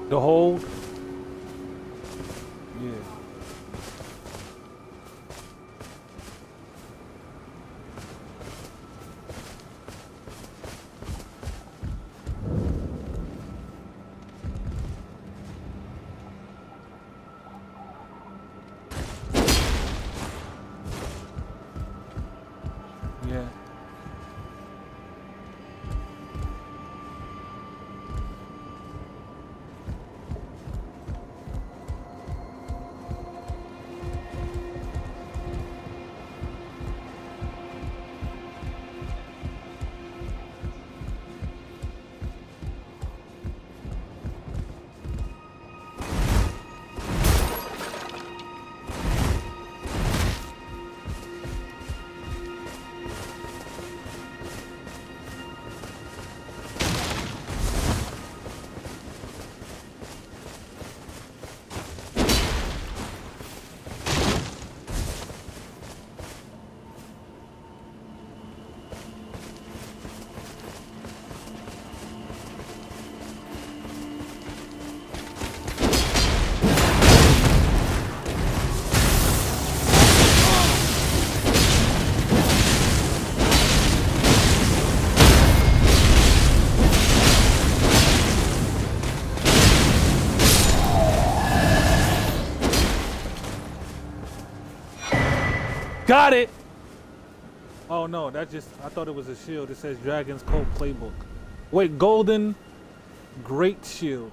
The hold. Yeah. Yeah. Got it! Oh no, that just, I thought it was a shield. It says Dragon's Cult Playbook. Wait, Golden Great Shield.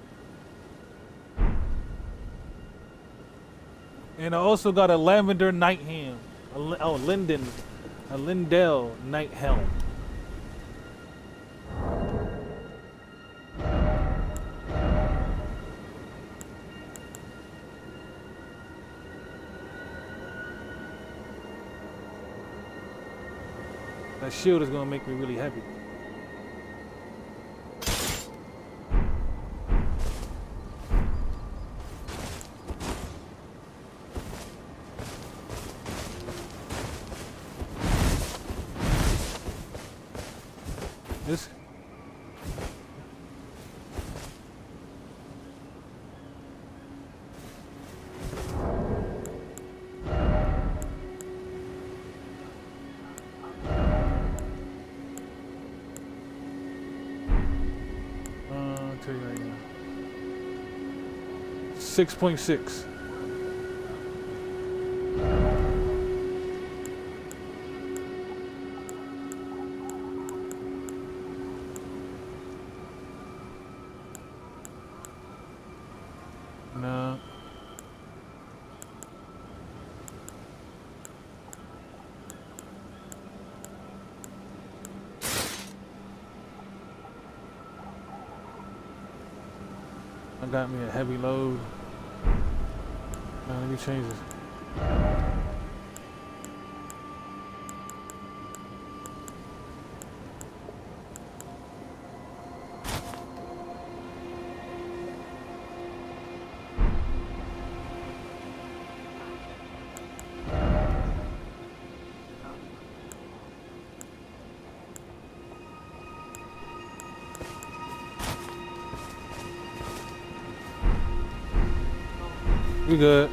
And I also got a Lavender Night Helm. Oh, a Lindell Night Helm. That shield is gonna make me really happy. This. Tell you right now. 6.6. No. I got me a heavy load. Let me change this. We good.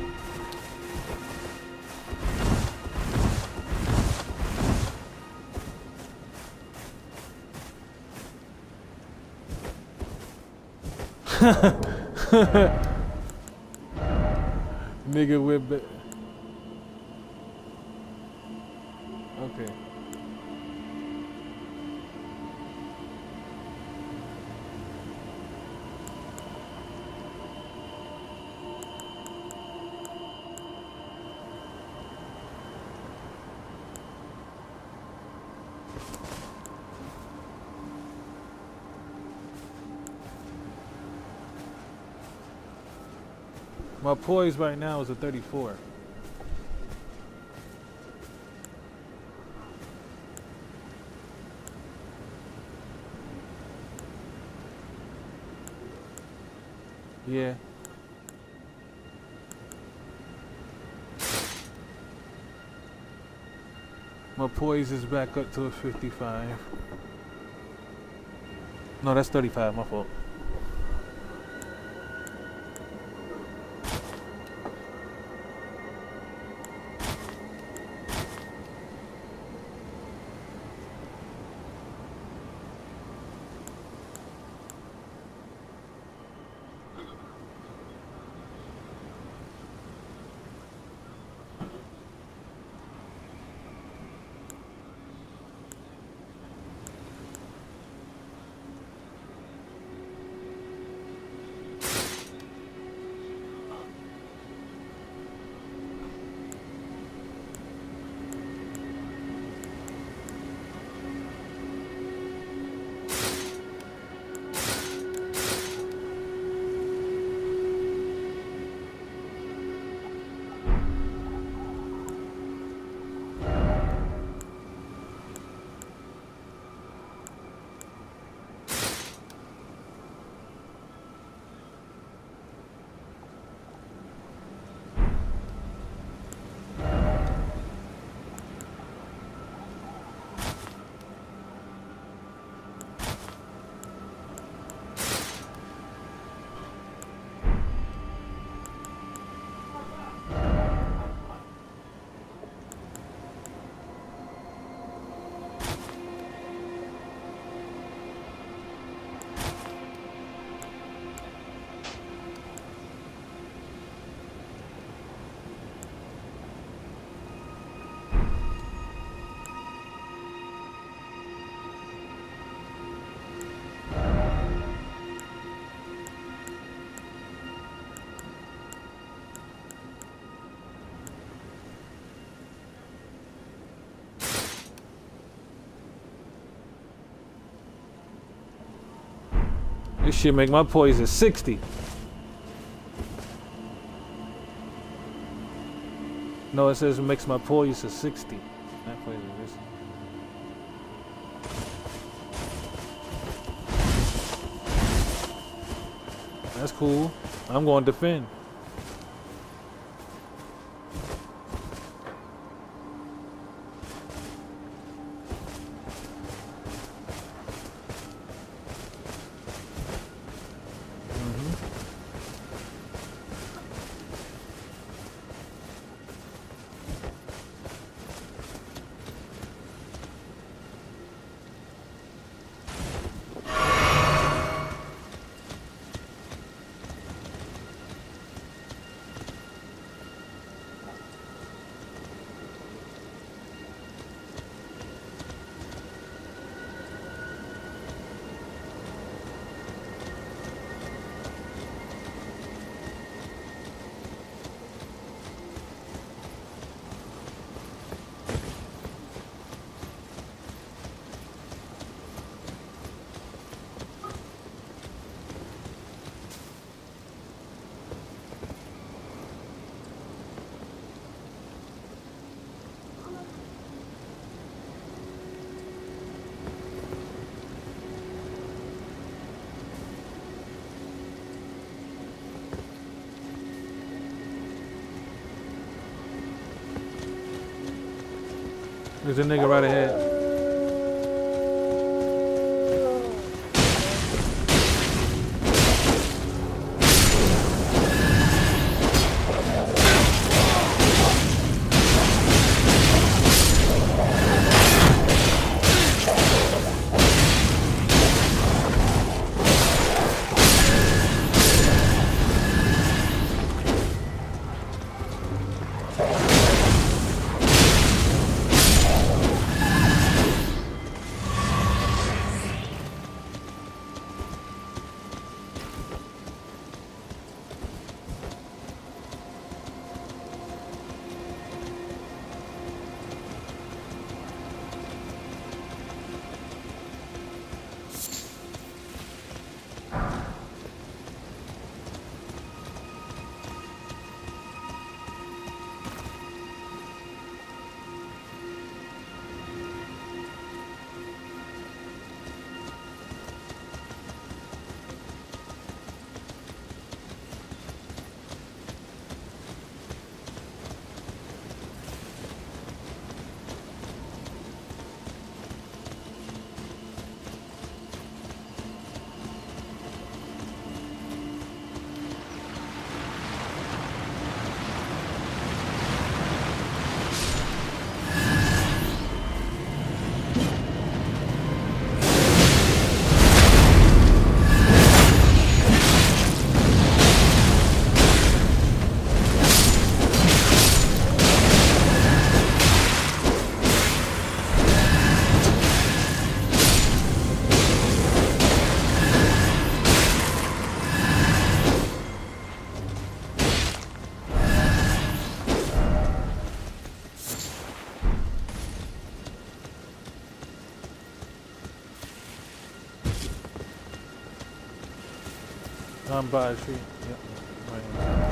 Nigga with it. Okay. My poise right now is a 34. Yeah. My poise is back up to a 55. No, that's 35, my fault. This shit make my poison 60. No, it says it makes my poison 60. That poison is. That's cool. I'm going to defend. There's a nigga right ahead. I'm by a tree. Yep. Right.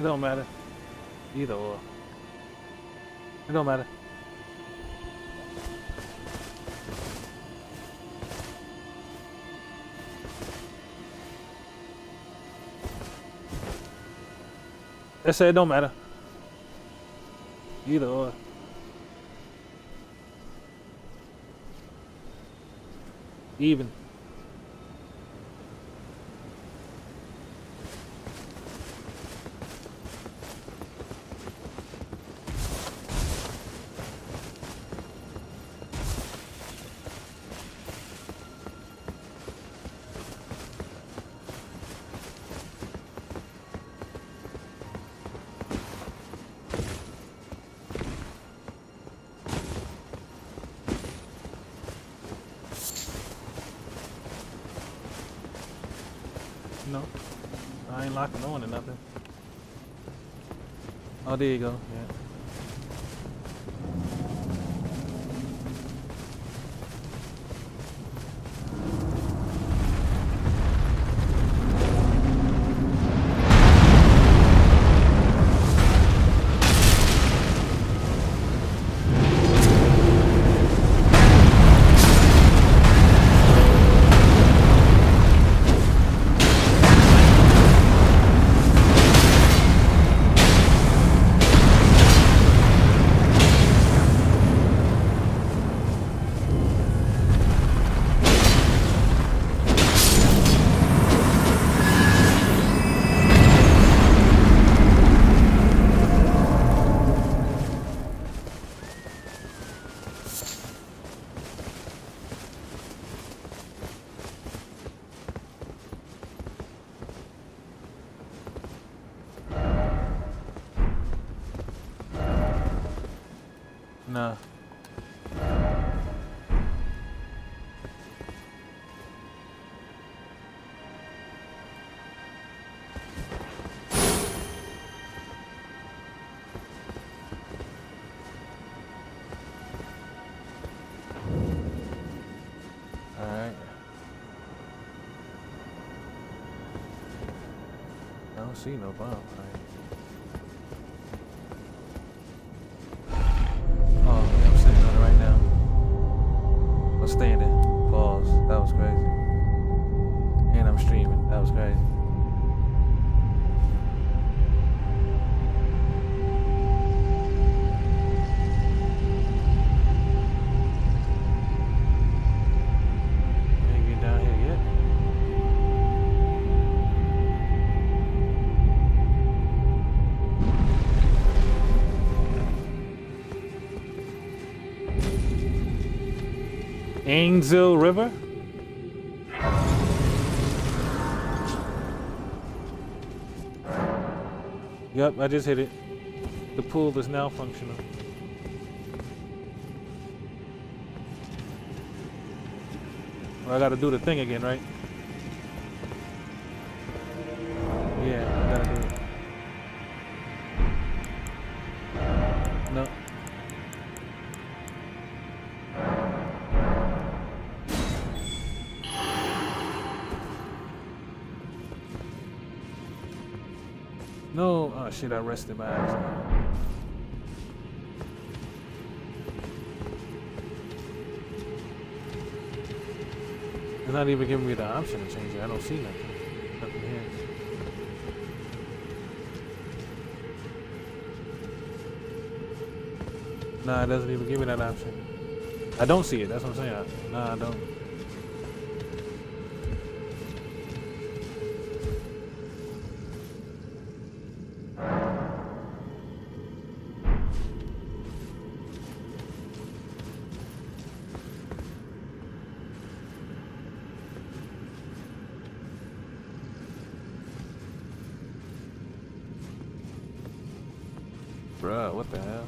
It don't matter. Either or. It don't matter. They say it don't matter. Either or. Even. No, I ain't locking on or nothing. Oh, there you go. Yeah. Nah. Alright. I don't see no bomb. Standing. Pause. That was crazy. And I'm streaming. That was crazy. Ain't get down here yet. Angel River? Yep, I just hit it. The pool is now functional. Well, I gotta do the thing again, right? Yeah, I gotta do it. No. No, oh shit, I rested my accident. It's not even giving me the option to change it. I don't see nothing. Nothing here. Nah, it doesn't even give me that option. I don't see it, that's what I'm saying. Nah, I don't. Bruh, what the hell?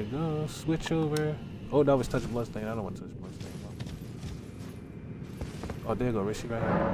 go. Switch over. Oh, that was touch bloodstain. I don't want to touch bloodstain. Oh, there you go, Rishi, right here.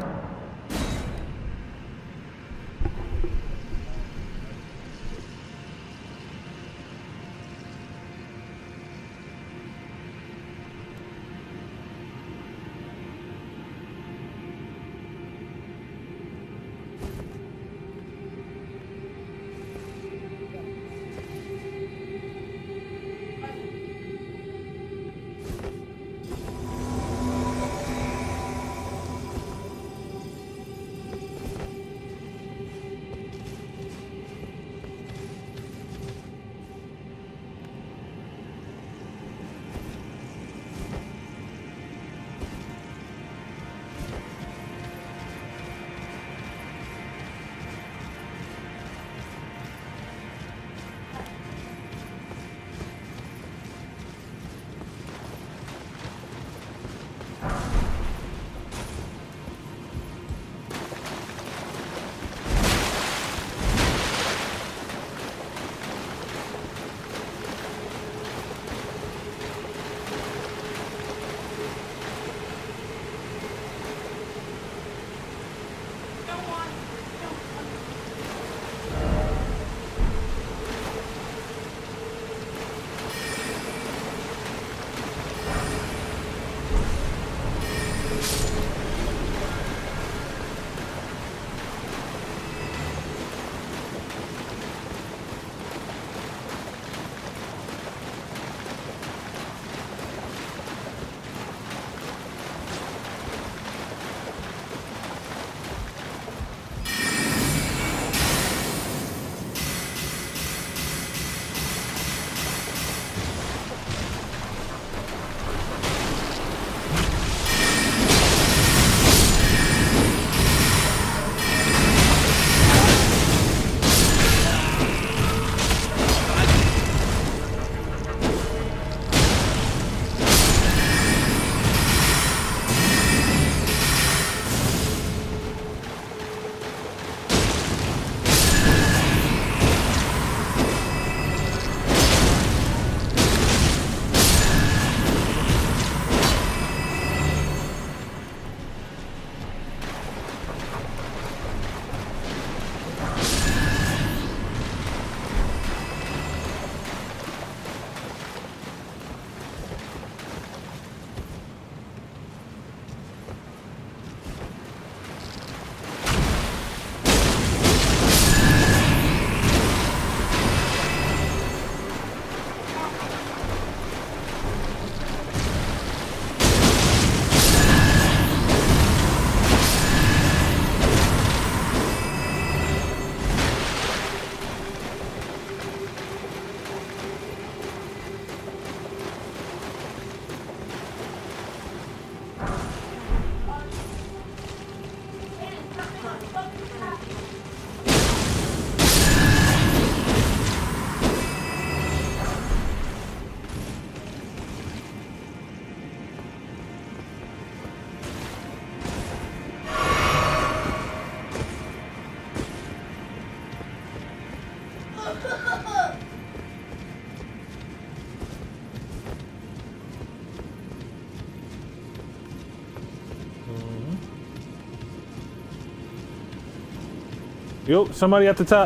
Yo, somebody at the top.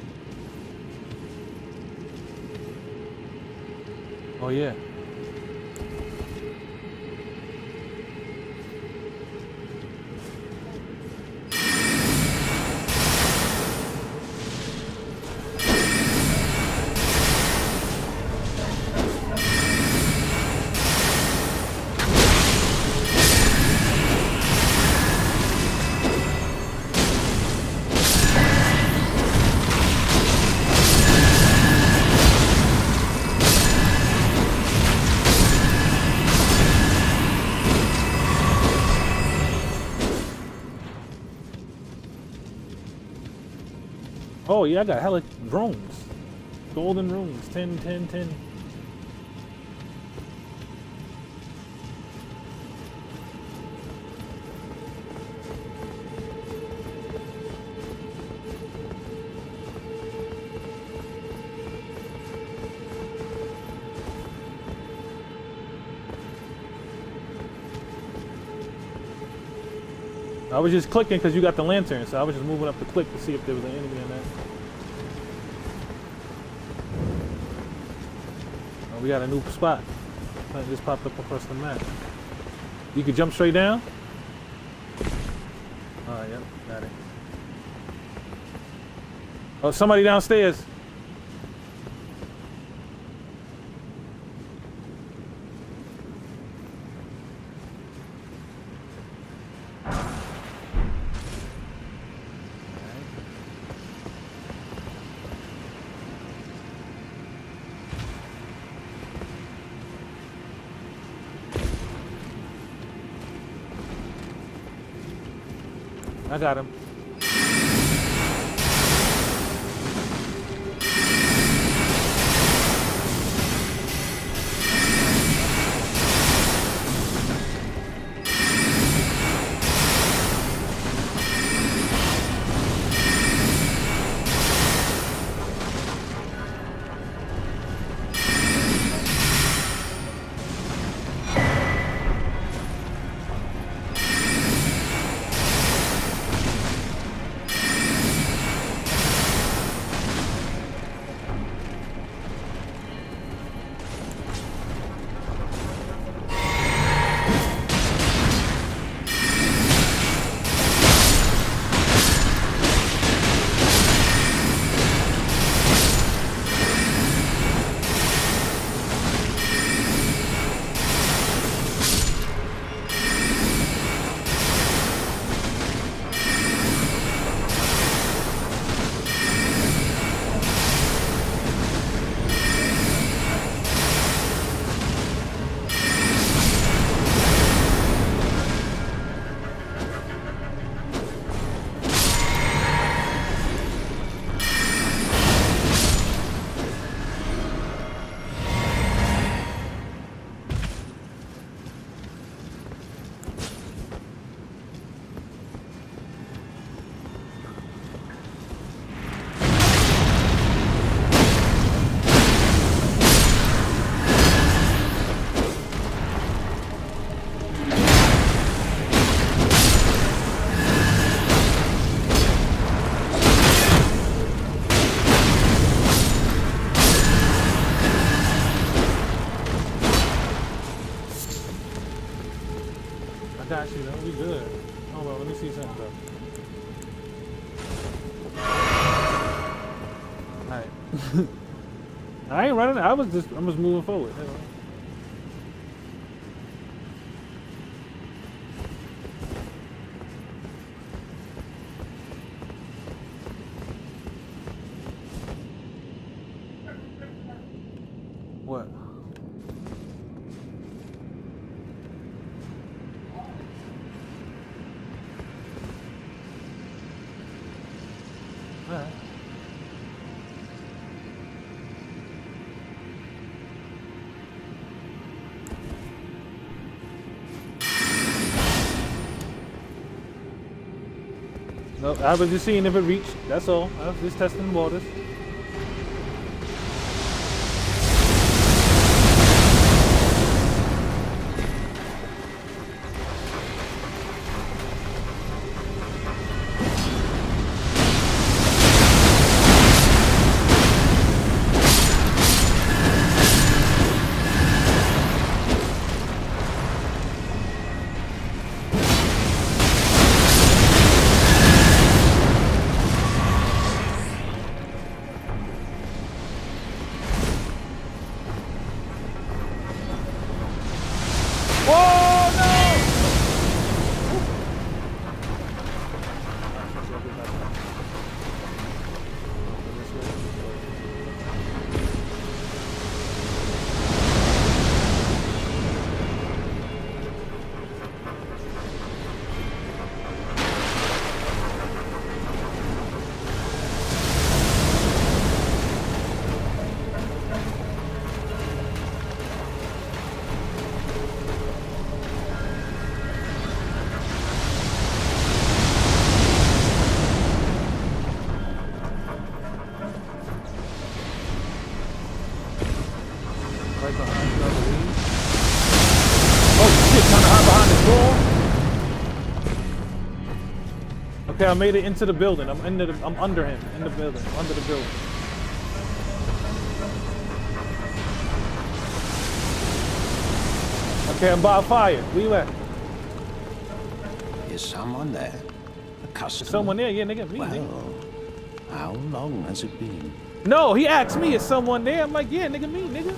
Oh yeah. Oh yeah, I got hella drones. Golden runes, 10, 10, 10. I was just clicking because you got the lantern, so I was just moving up to click to see if there was an enemy in there. Oh, we got a new spot. Something just popped up across the map. You could jump straight down? Alright, yep, got it. Oh, somebody downstairs. I got him. got you, though. We good. Hold on, let me see something, though. Alright. I ain't running. I'm just moving forward. What? Alright. No, I was just seeing if it reached. That's all. I was just testing the waters. Okay, I made it into the building. I'm under him, in the building, under the building. Okay, I'm by fire. Where you at? Is someone there? A customer? Is someone there? Yeah, nigga, me. Well, nigga. how long has it been? No, he asked me, is someone there? I'm like, yeah, nigga, me, nigga.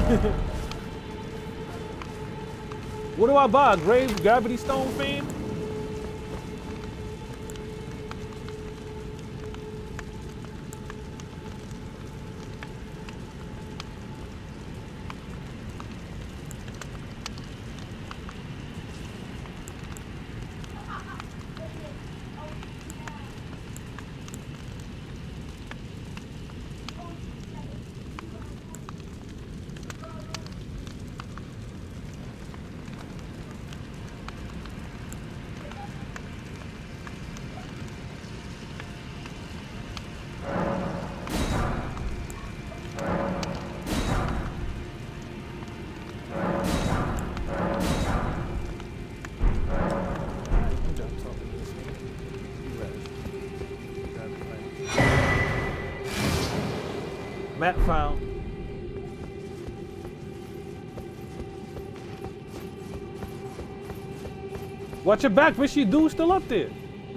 What do I buy? Gravity Stone fan? Map found. Watch your back, Fishy. Dude's still up there.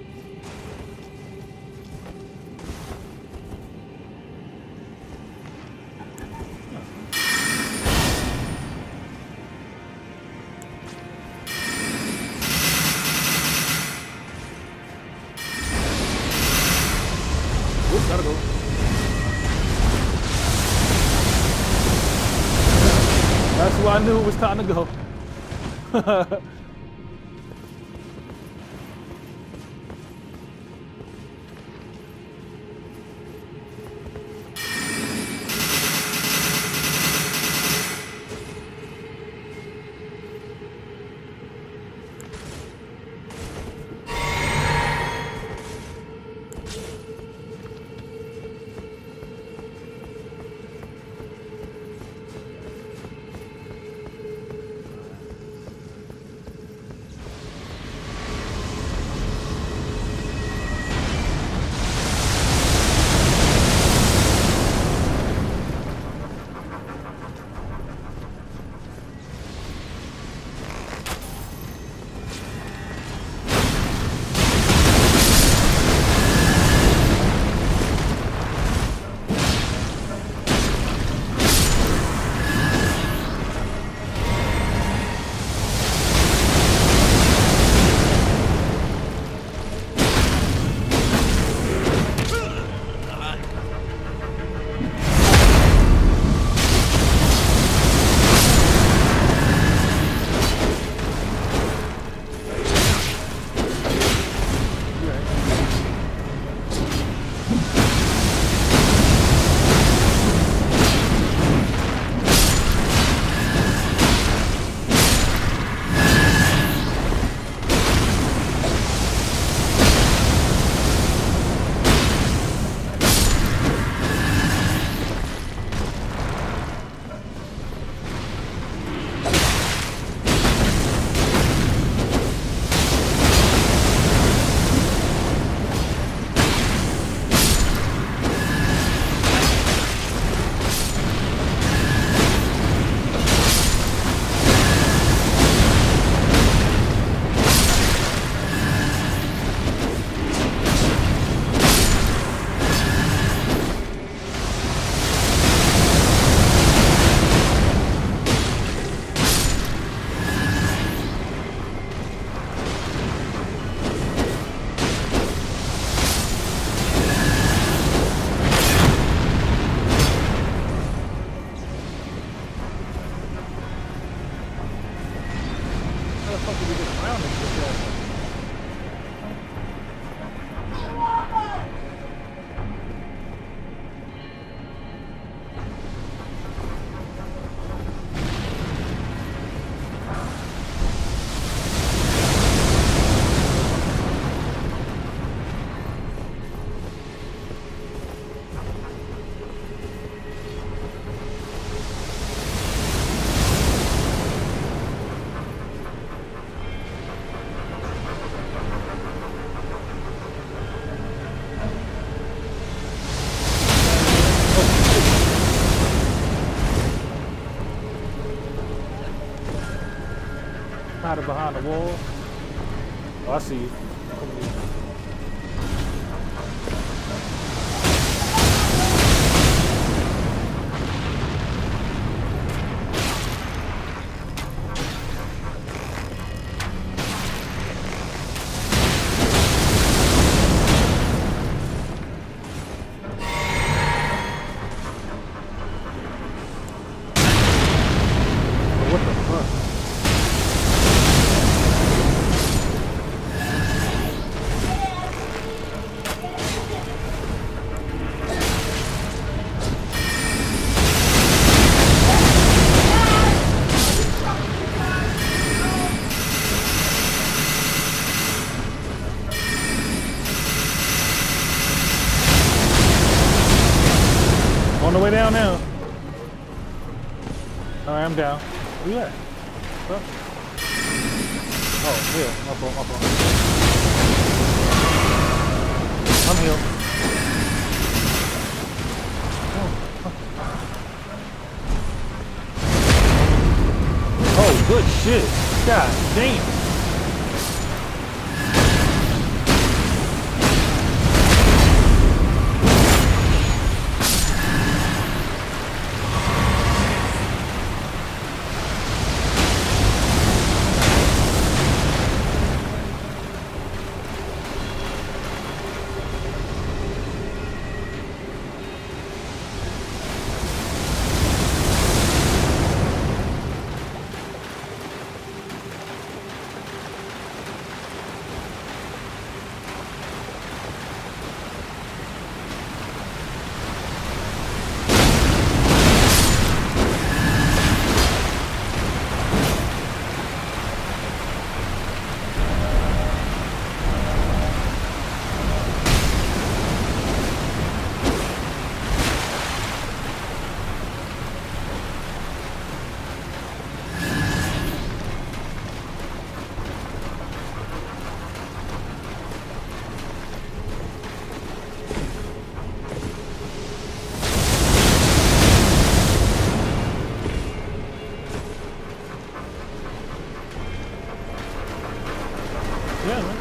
Oops, gotta go. That's why I knew it was time to go. hiding behind the wall. Oh, I see you. Come here. On the way down now. Alright, I'm down. Where you at? What? Oh, here. My fault, my fault. I'm healed. Oh, good shit. God damn. Yeah, man.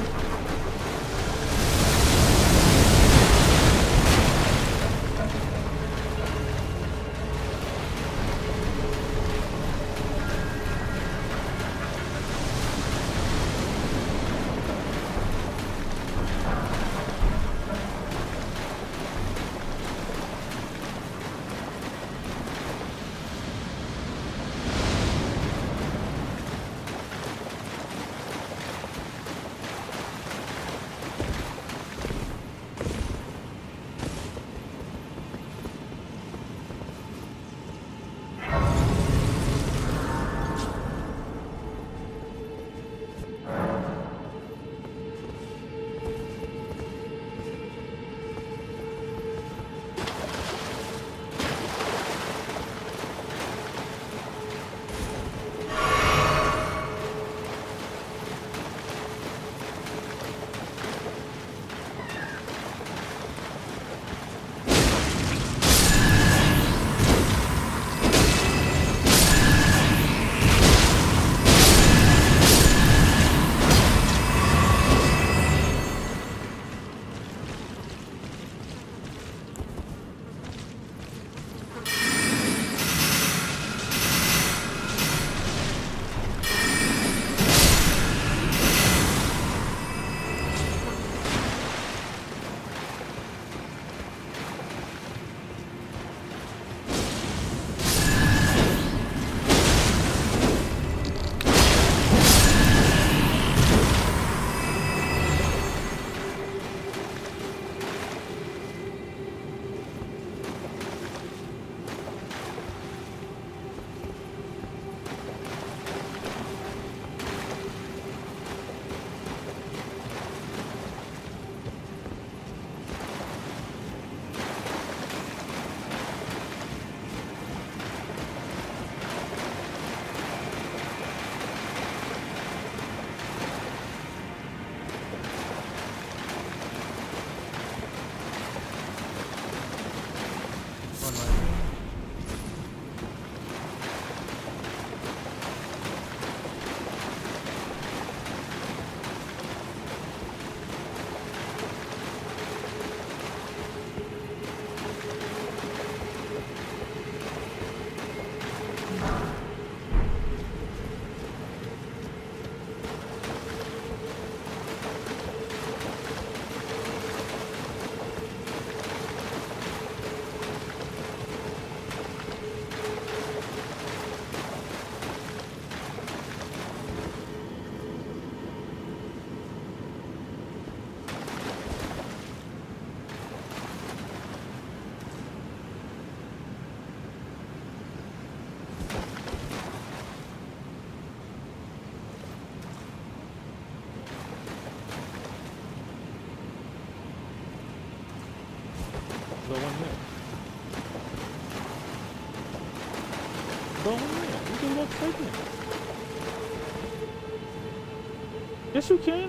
Yes, you can.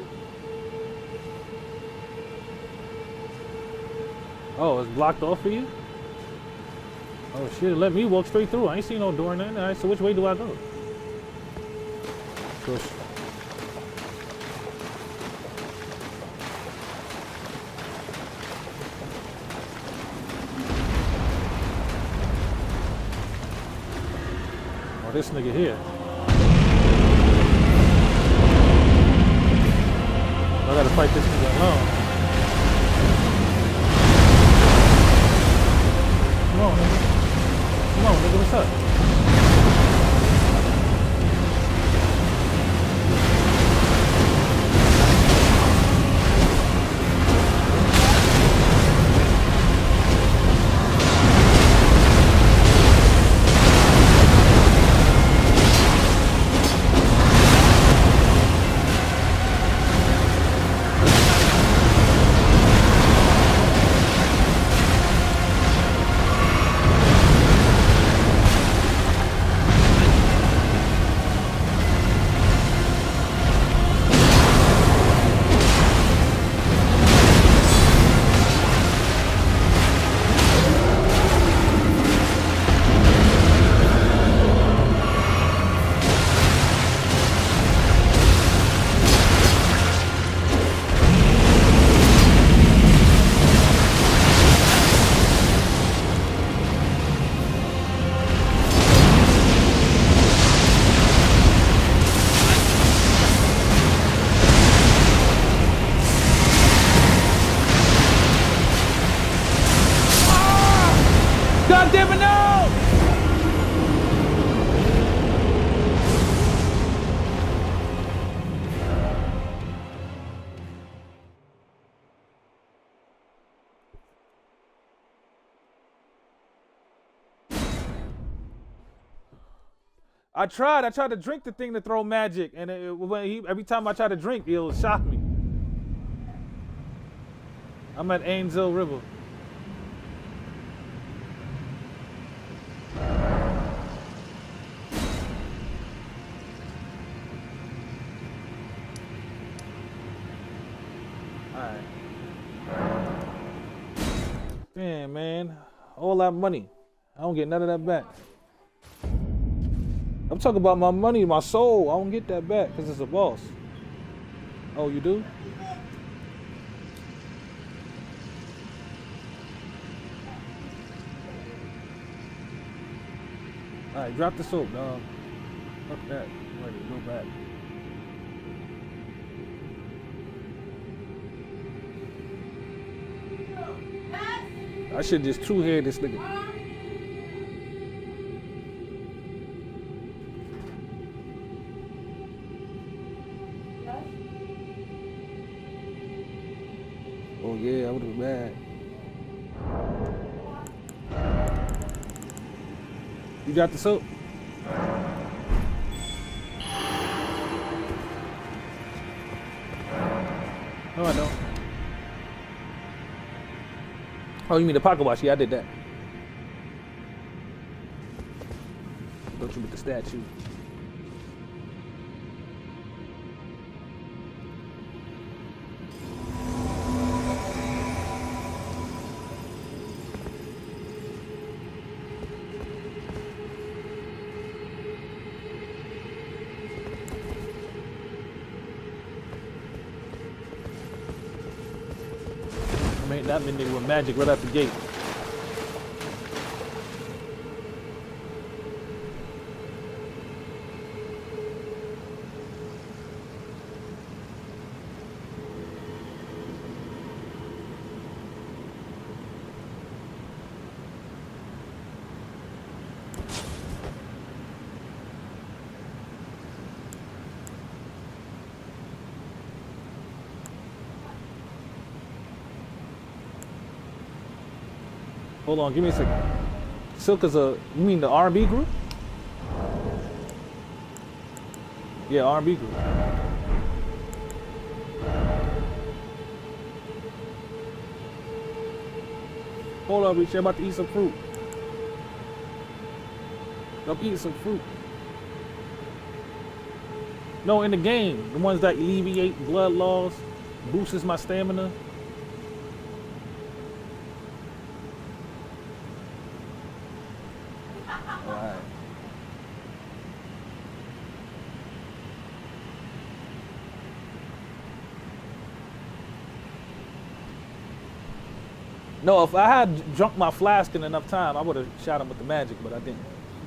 Oh, it's blocked off for you? Oh shit, let me walk straight through. I ain't seen no door in there. Alright, so which way do I go? Push. Oh, this nigga here. I gotta fight this nigga alone. Come on, nigga. Come on, nigga, what's up? God damn it, no! I tried to drink the thing to throw magic, and every time I try to drink, it'll shock me. I'm at Angel River. Alright. Damn, man. All that money. I don't get none of that back. I'm talking about my money, my soul. I don't get that back because it's a boss. Oh, you do? Alright, drop the soap, dog. Fuck that. I'm ready to go back. I should just two-head this nigga. Oh yeah, I would have been mad. You got the soap? No, I don't. Oh, you mean the pocket watch? Yeah, I did that. Don't you with the statue? That meant nigga with magic right out the gate. Hold on, give me a second. Silk is a, you mean the R&B group? Yeah, R&B group. Hold on, Rich, I'm about to eat some fruit. I'm eating some fruit. No, in the game, the ones that alleviate blood loss, boosts my stamina. Alright. No, if I had drunk my flask in enough time, I would have shot him with the magic, but I didn't.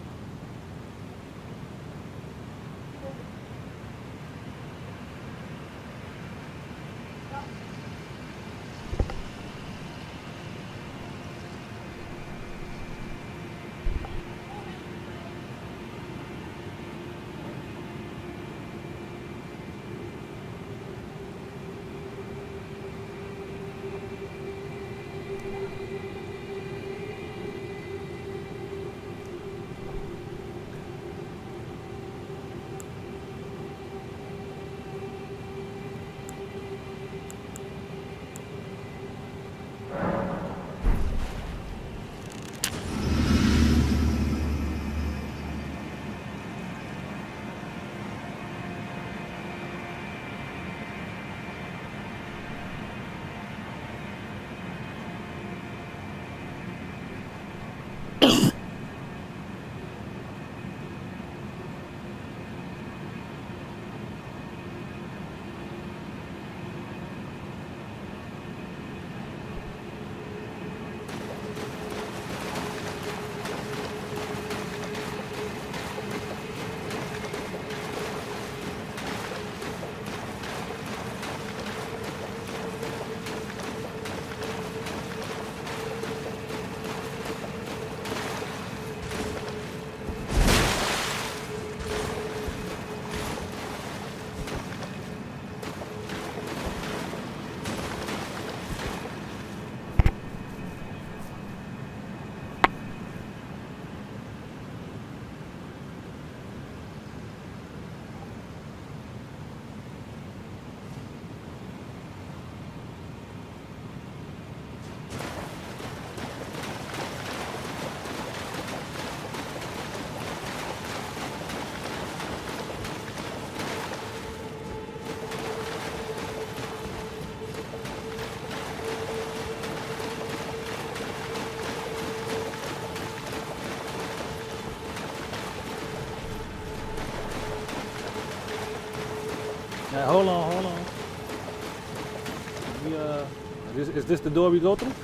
Now, hold on. We, is this the door we go through?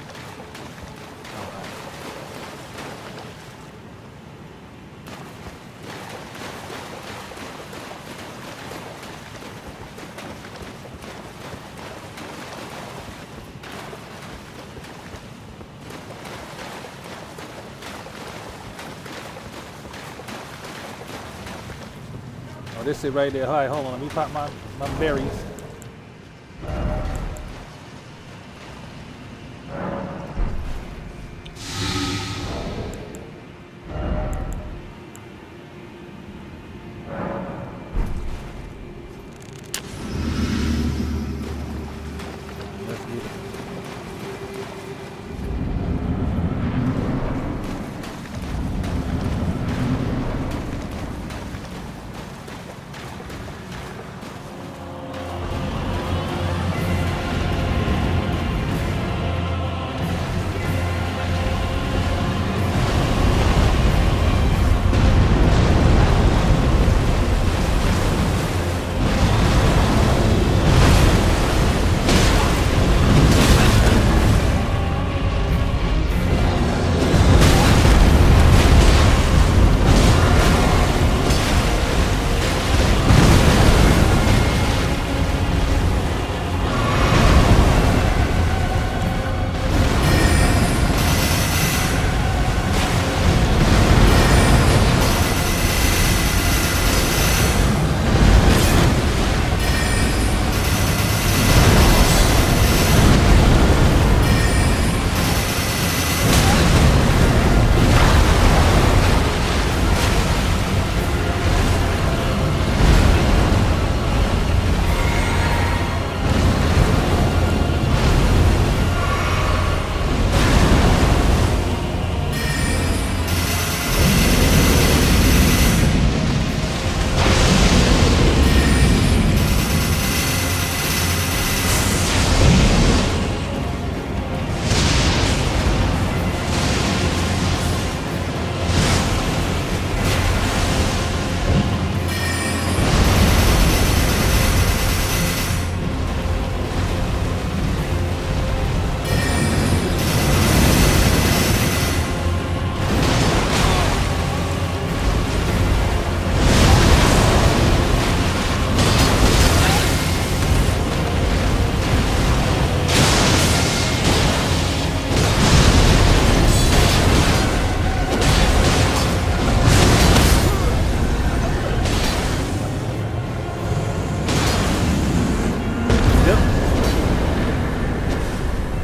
Oh, this it right there. All right, hold on. Let me pop my berries.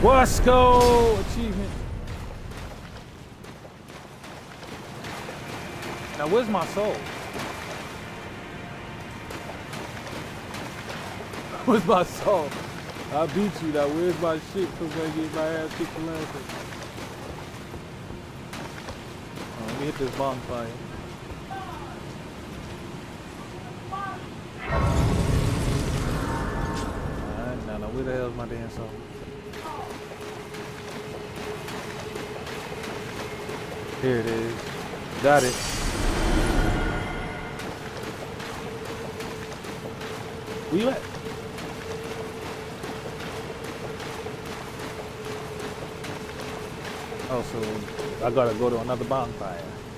Let's go! Achievement. Now where's my soul? Where's my soul? I beat you. Now where's my shit? Cause I get my ass kicked the last thing. Oh, let me hit this bonfire. Alright, now where the hell's my damn soul? Here it is. Got it. Where you at? Oh, so I gotta go to another bonfire.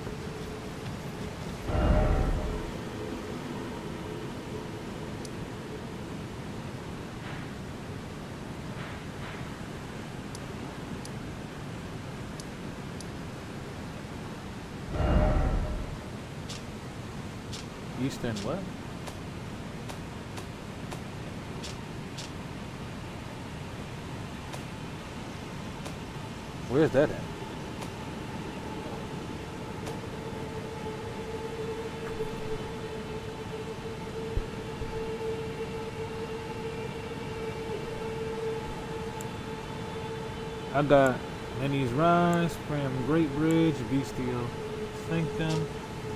Eastern what? Where's that at? I got Minnie's Rise, Pram Great Bridge, Bestial Sanctum.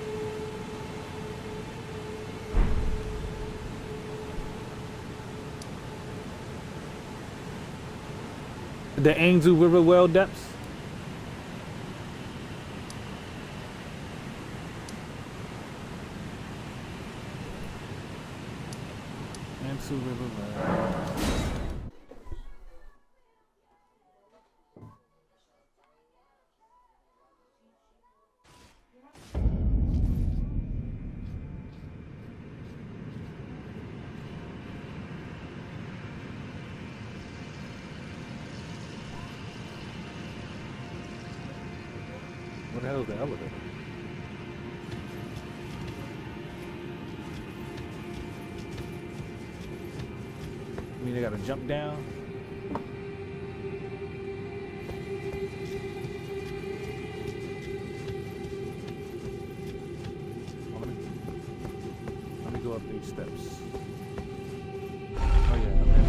The Angzu River Well Depths. Angzu River Well. What the hell is the elevator? You mean I gotta jump down? Let me go up these steps. Oh yeah, okay.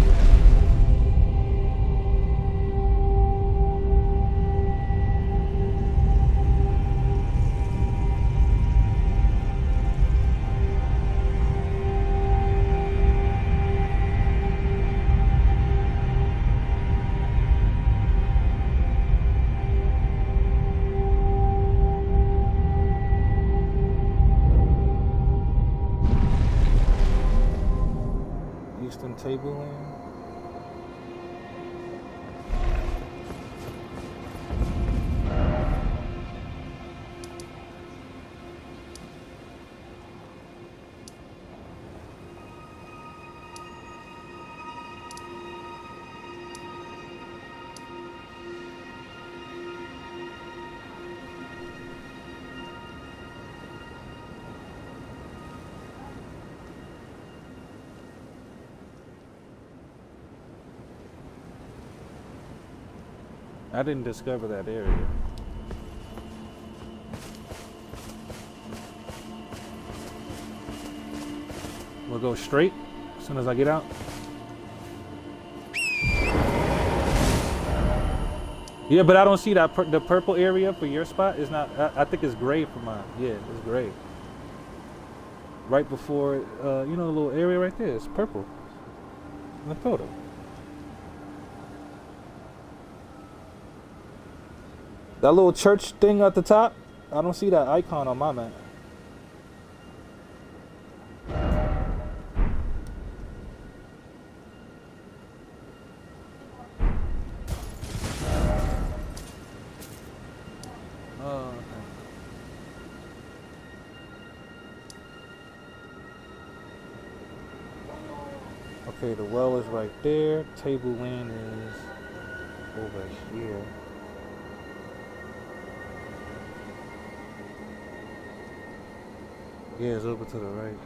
Table in. I didn't discover that area. We'll go straight as soon as I get out. Yeah, but I don't see that the purple area for your spot. Is not. I think it's gray for mine. Yeah, it's gray. Right before, you know, the little area right there. It's purple. In the photo. That little church thing at the top, I don't see that icon on my map. Oh, okay. Okay, the well is right there. Table land is over here. Yeah, it's over to the right.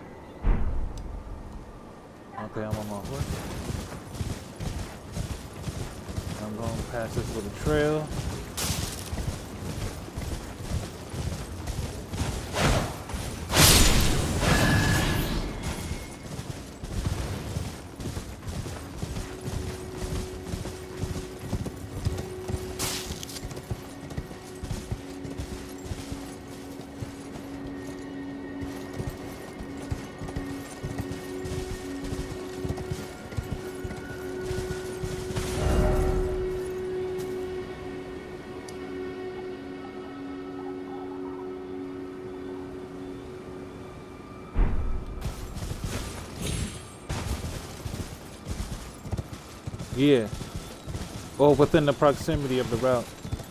Okay, I'm on my horse. I'm going past this little trail. Yeah. Or within the proximity of the route.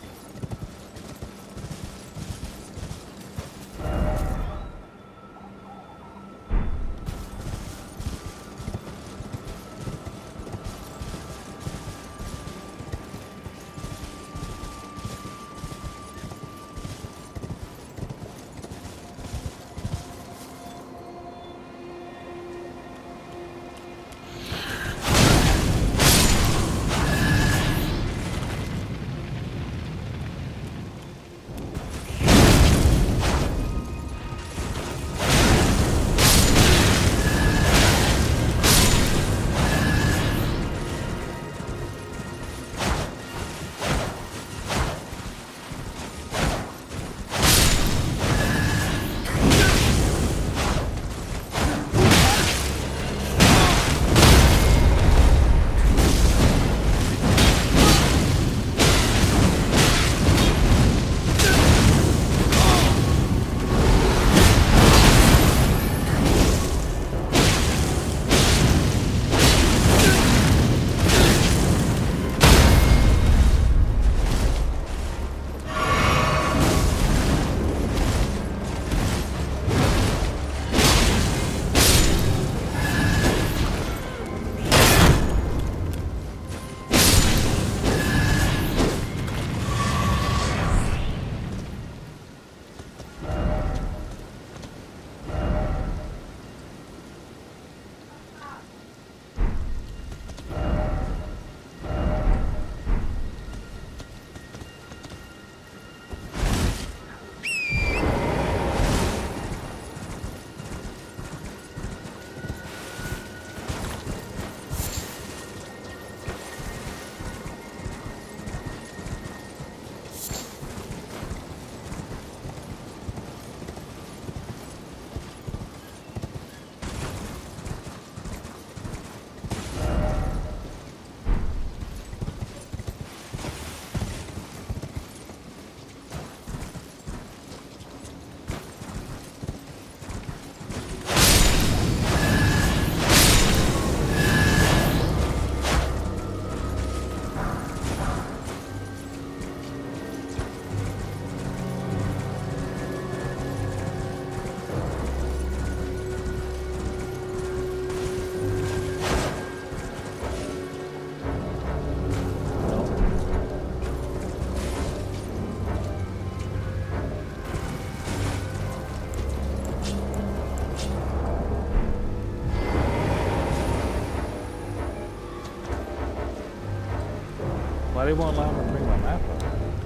Why they won't allow me to bring my map up?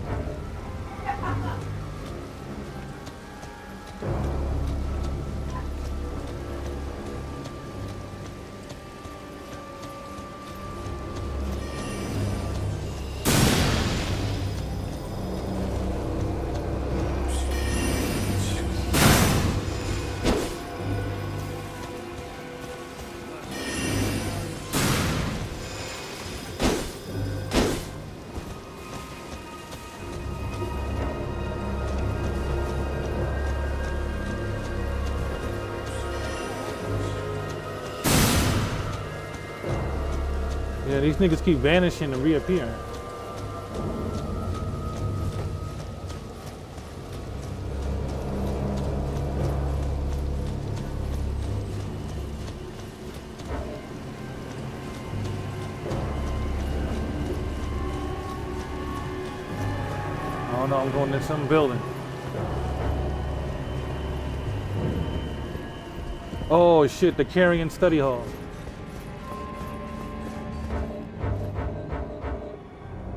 Yeah, these niggas keep vanishing and reappearing. I don't know, I'm going to some building. Oh shit, the Carrion Study Hall.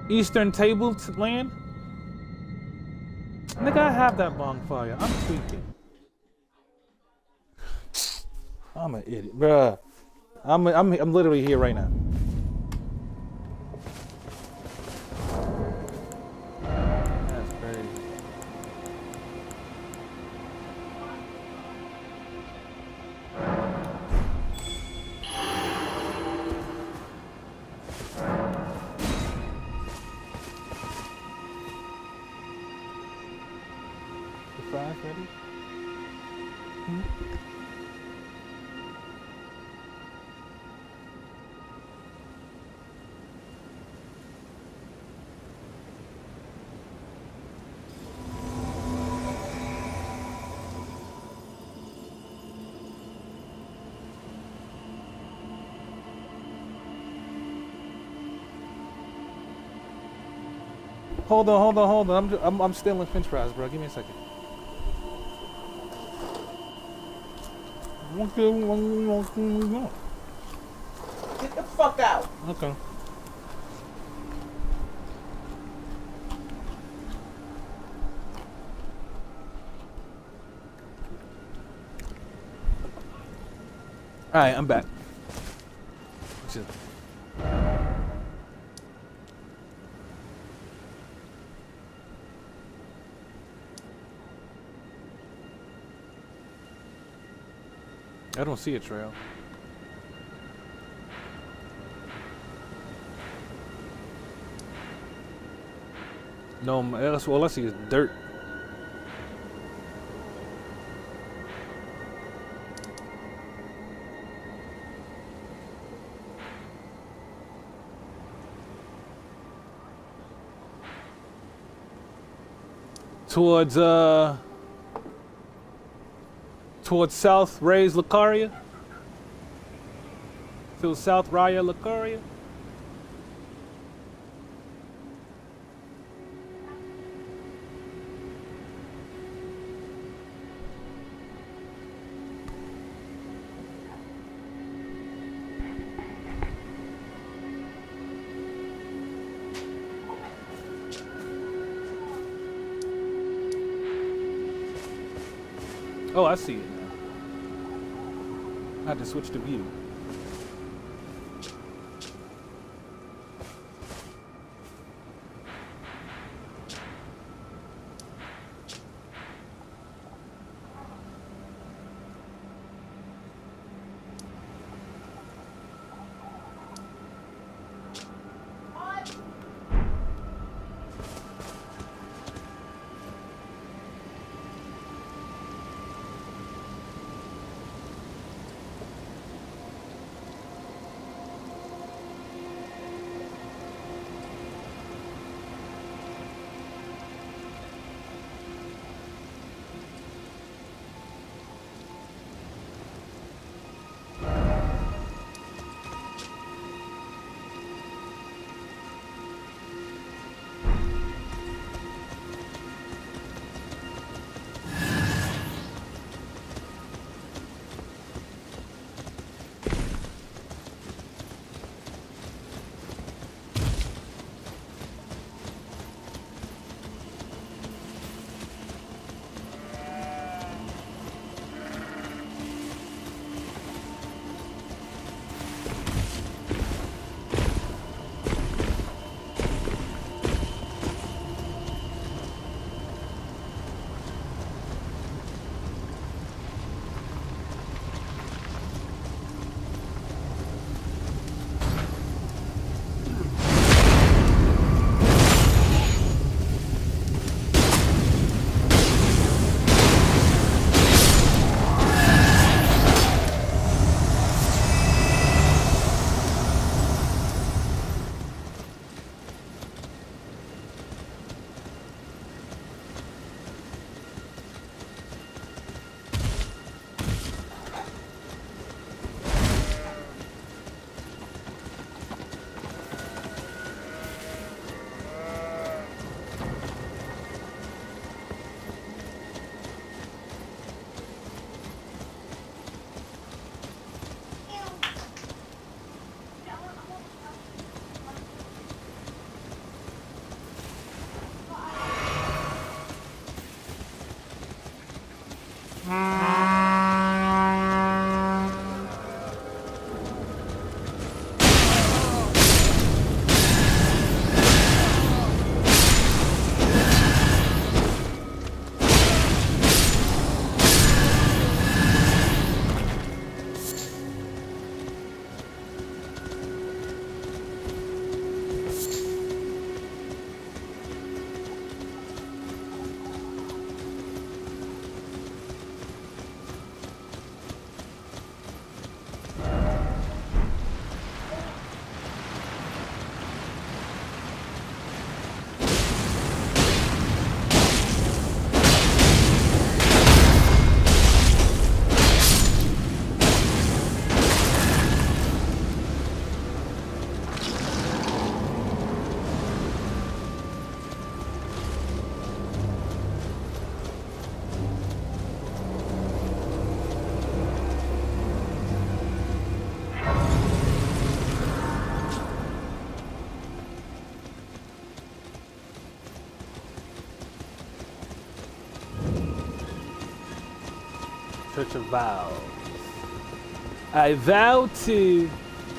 Eastern Tableland? Nigga, I have that bonfire. I'm tweaking. I'm an idiot, bruh. I'm literally here right now. That's crazy. The fries ready? Hmm? Hold on. I'm stealing French fries, bro. Give me a second. Get the fuck out. Okay. All right, I'm back. Chill. I don't see a trail. No, all I see is dirt. Towards South Ray's Lucaria. To South Raya Lucaria. Oh, I see it now. I had to switch to view. Church of Vows. I vow to...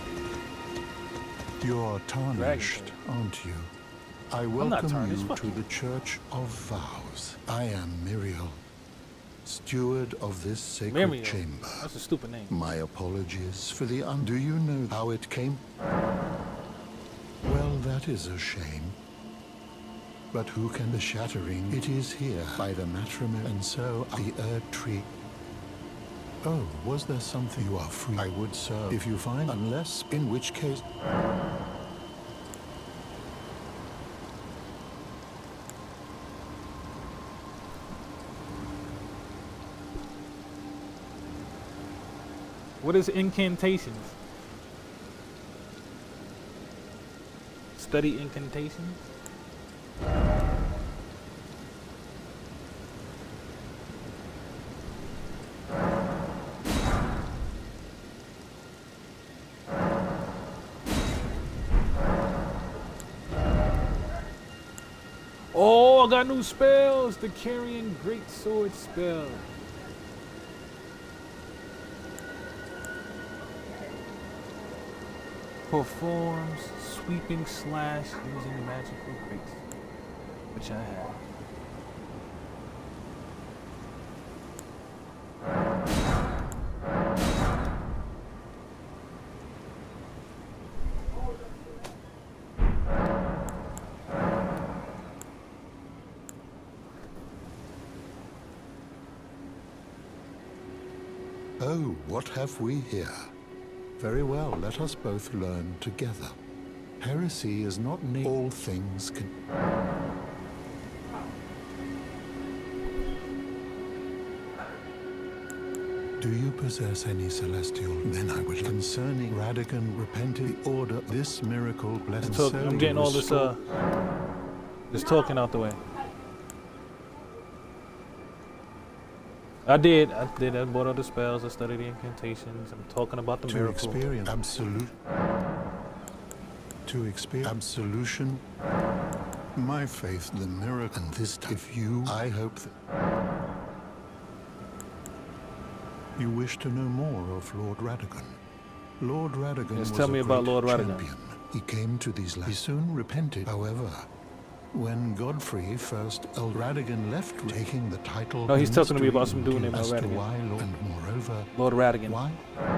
You're tarnished, aren't you? I welcome you to the Church of Vows. I am Muriel, steward of this sacred chamber. That's a stupid name. My apologies for the Do you know how it came? Well, that is a shame. But who can the shattering? It is here by the matrimony, and so the Erdtree. Oh, was there something you are free? I would serve if you find, unless, in which case. What is incantations? Study incantations? Oh, I got new spells! The Carrying Great Sword spell. Performs sweeping slash using magical grace, which I have. Oh, what have we here? Very well, let us both learn together. Heresy is not near all things can. Do you possess any celestial? Then I would. Concerning Radagon repented the order, this miracle blessed. I'm getting all this this talking out the way. I did. I bought all the spells. I studied the incantations. I'm talking about the miracle. To experience absolution. My faith, the miracle, and this time, if you, I hope that you wish to know more of Lord Radagon. Lord Radagon was tell me about Lord Radagon. Champion. He came to these lands. He soon repented, however. When Godfrey first Radagon left, taking the title. No, he's talking to me about some dude named Radagon. And moreover, Lord Radagon. Why?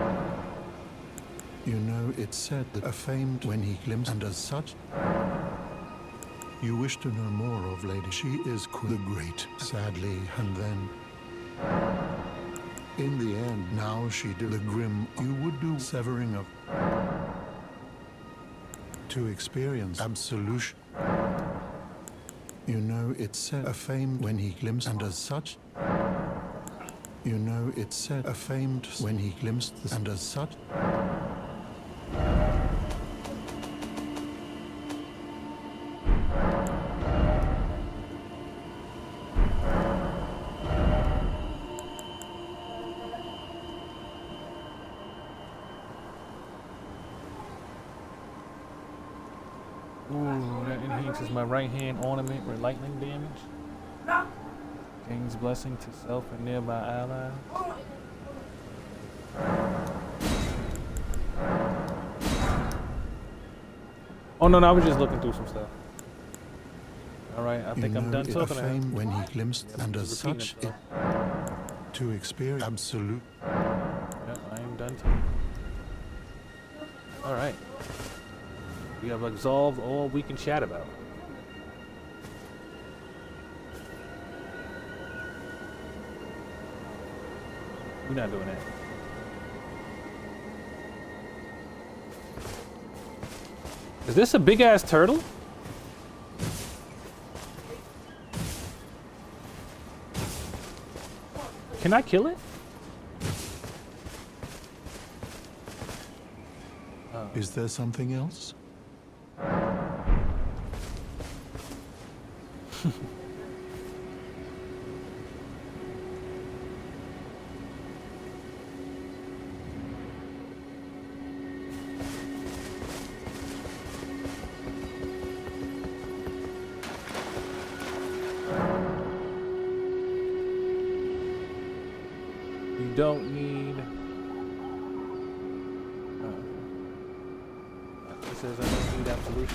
You know, it's said that a famed when he glimpsed, and as such, you wish to know more of Lady. She is the great, sadly, and then, in the end, now she did the grim. You would do severing of to experience absolution. You know, it's said a famed when he glimpsed, and as such, you know, it's said a famed when he glimpsed, and as such. Ooh, that enhances my right hand ornament with lightning damage. King's blessing to self and nearby allies. Oh no, I was just looking through some stuff. All right, I think I'm done talking to him. When he glimpsed, and as such, to experience absolute. Yep, I am done talking. All right, we have absolved all we can chat about. We're not doing that. Is this a big ass turtle? Can I kill it? Is there something else? Don't need. It says I don't need absolution.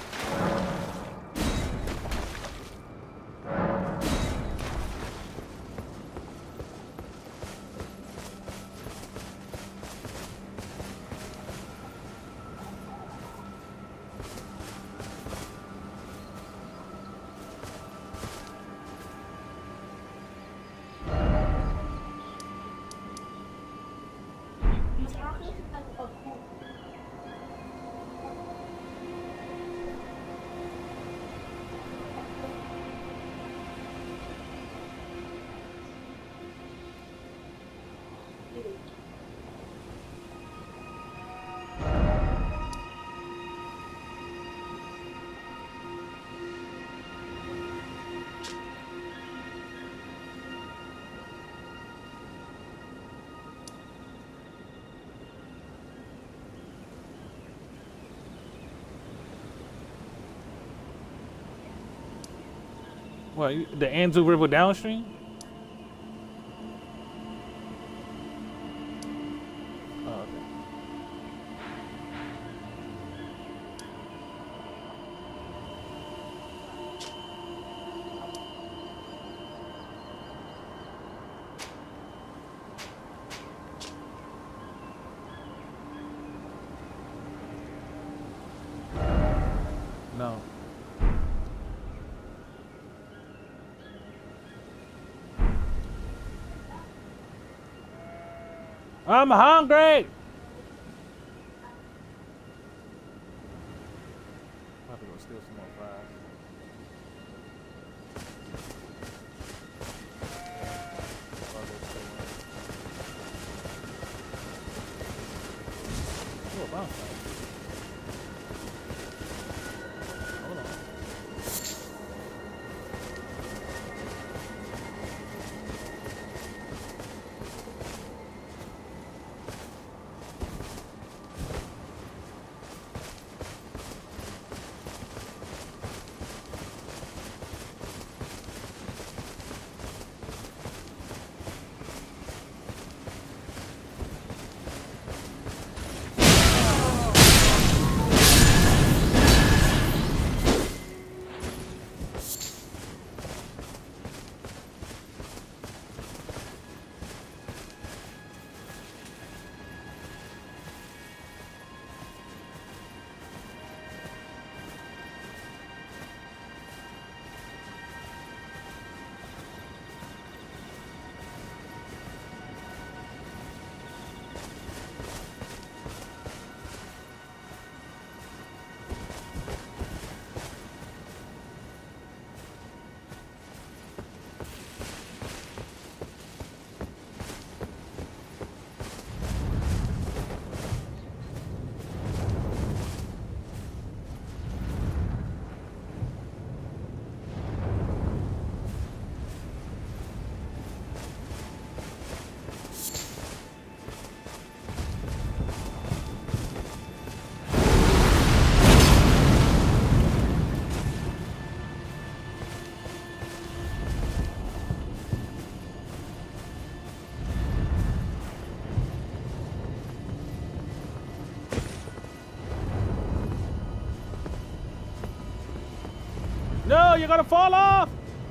What, the Anzu River downstream? Oh, okay. No. I'm hungry! I'm about to go steal some more fries. Oh, a bonfire. Hold on. No, you're gonna fall off.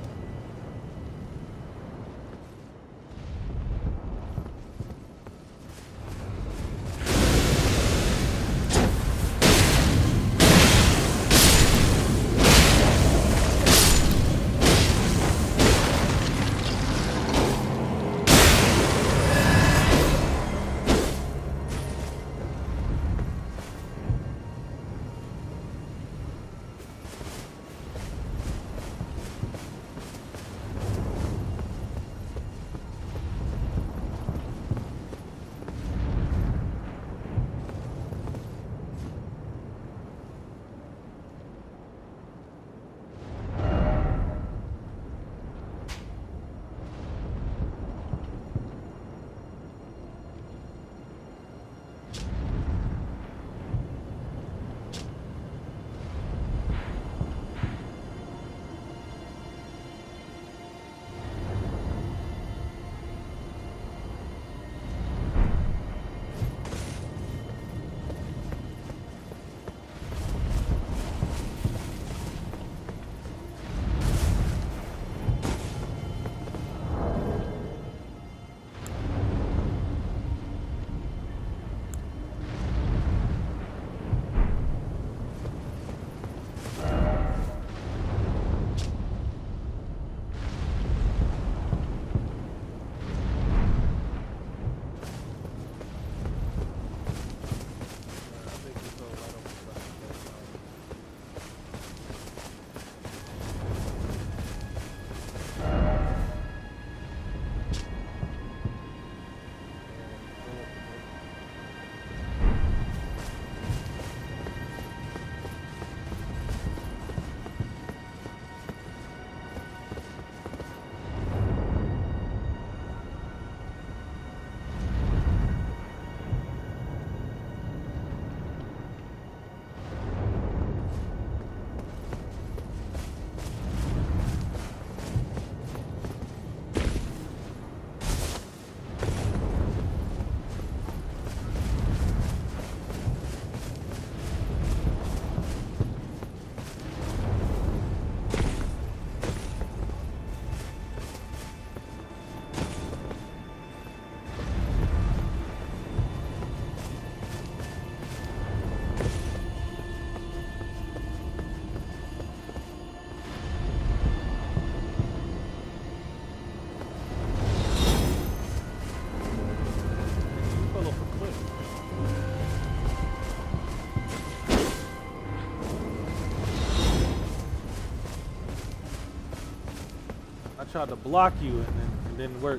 Tried to block you and then it didn't work.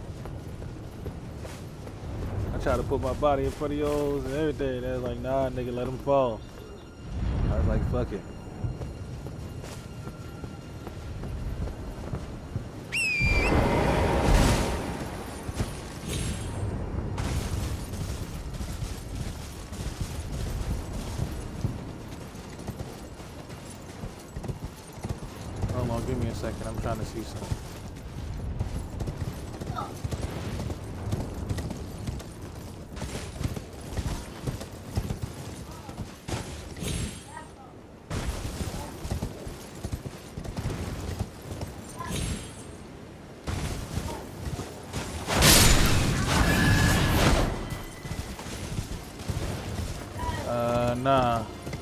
I tried to put my body in front of yours and everything. They was like, nah, nigga, let him fall. I was like, fuck it. Hold on, give me a second. I'm trying to see something. Nah.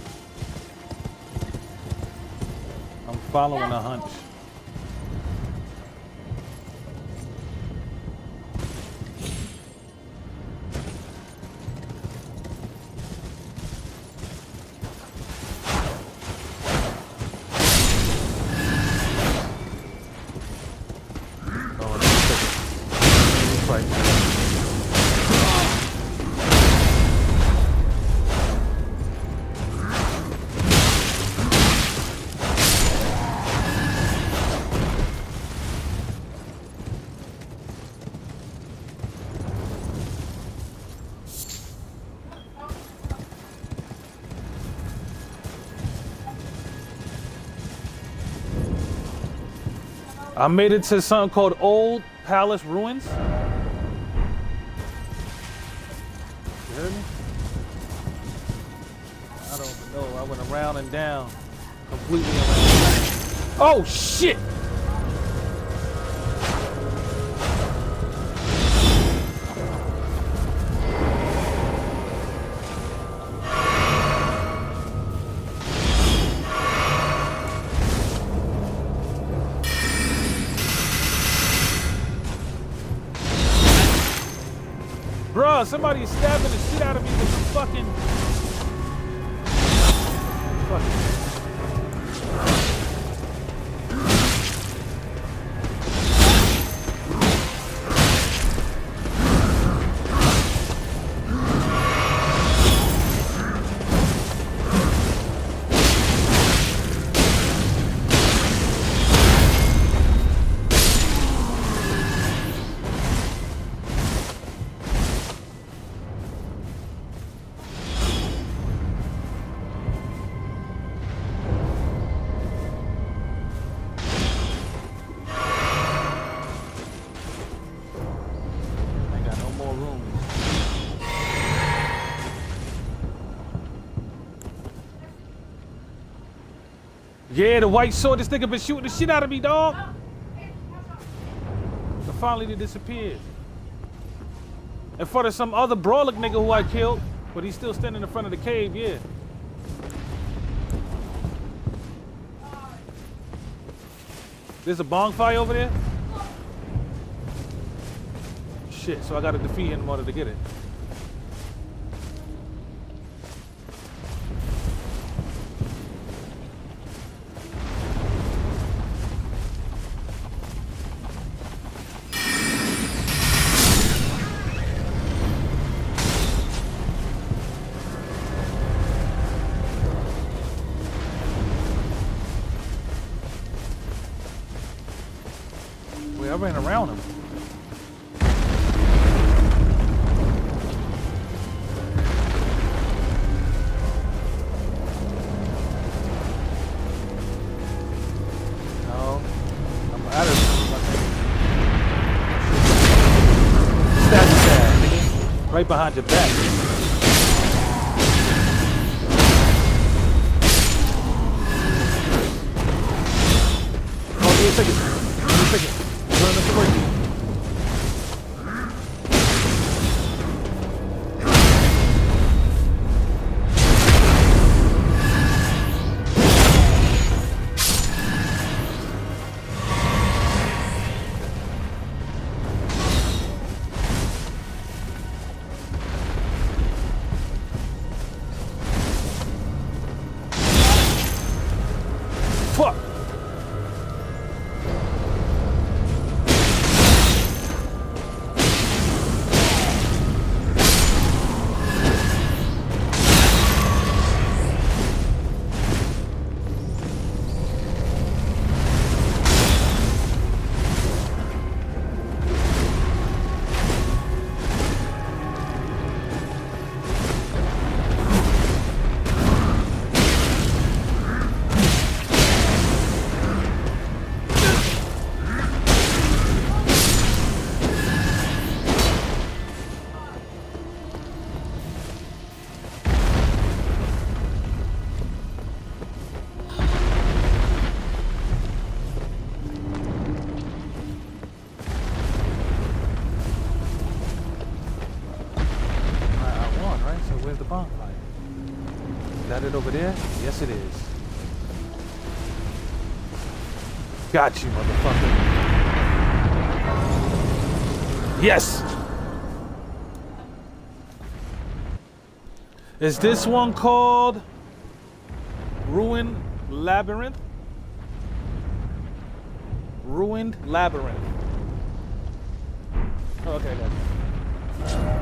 I'm following a hunch. I made it to something called Old Palace Ruins. You heard me? I don't know. I went around and down, completely around. Oh shit! Bruh, somebody's stabbing the shit out of me with some fucking... Yeah, the white sword, this nigga been shooting the shit out of me, dog. So finally they disappeared. In front of some other brawler nigga who I killed, but he's still standing in front of the cave, yeah. There's a bonfire over there? Shit, so I gotta defeat him in order to get it. I ran around him. No, I'm out of it. Stab his ass, nigga. Right behind your back. Oh, give me a second. Give me a second. Fuck! Where's the bonfire? Is that it over there? Yes, it is. Got you, motherfucker. Yes! Is this one called Ruined Labyrinth? Ruined Labyrinth. Oh, okay, I got it.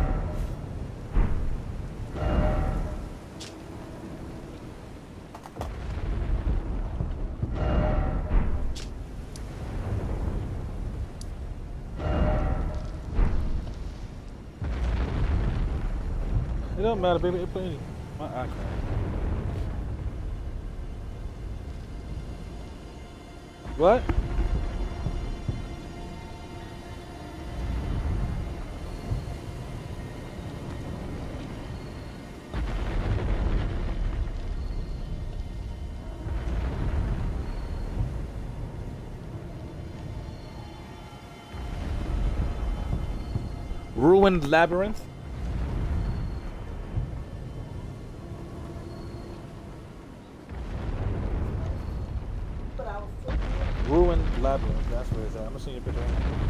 It don't matter, baby. It put any. My eye crack. What? Ruined Labyrinth. Ruined Labyrinth. That's where it's at. I'm gonna send you a picture.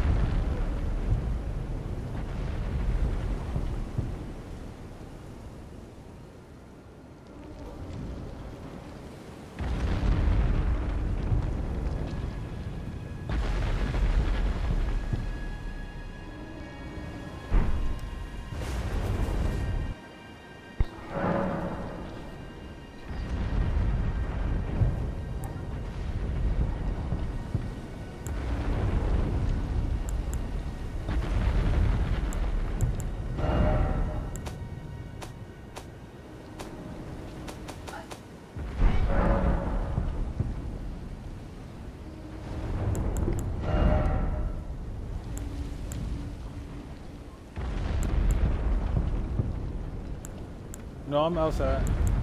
No, I'm outside.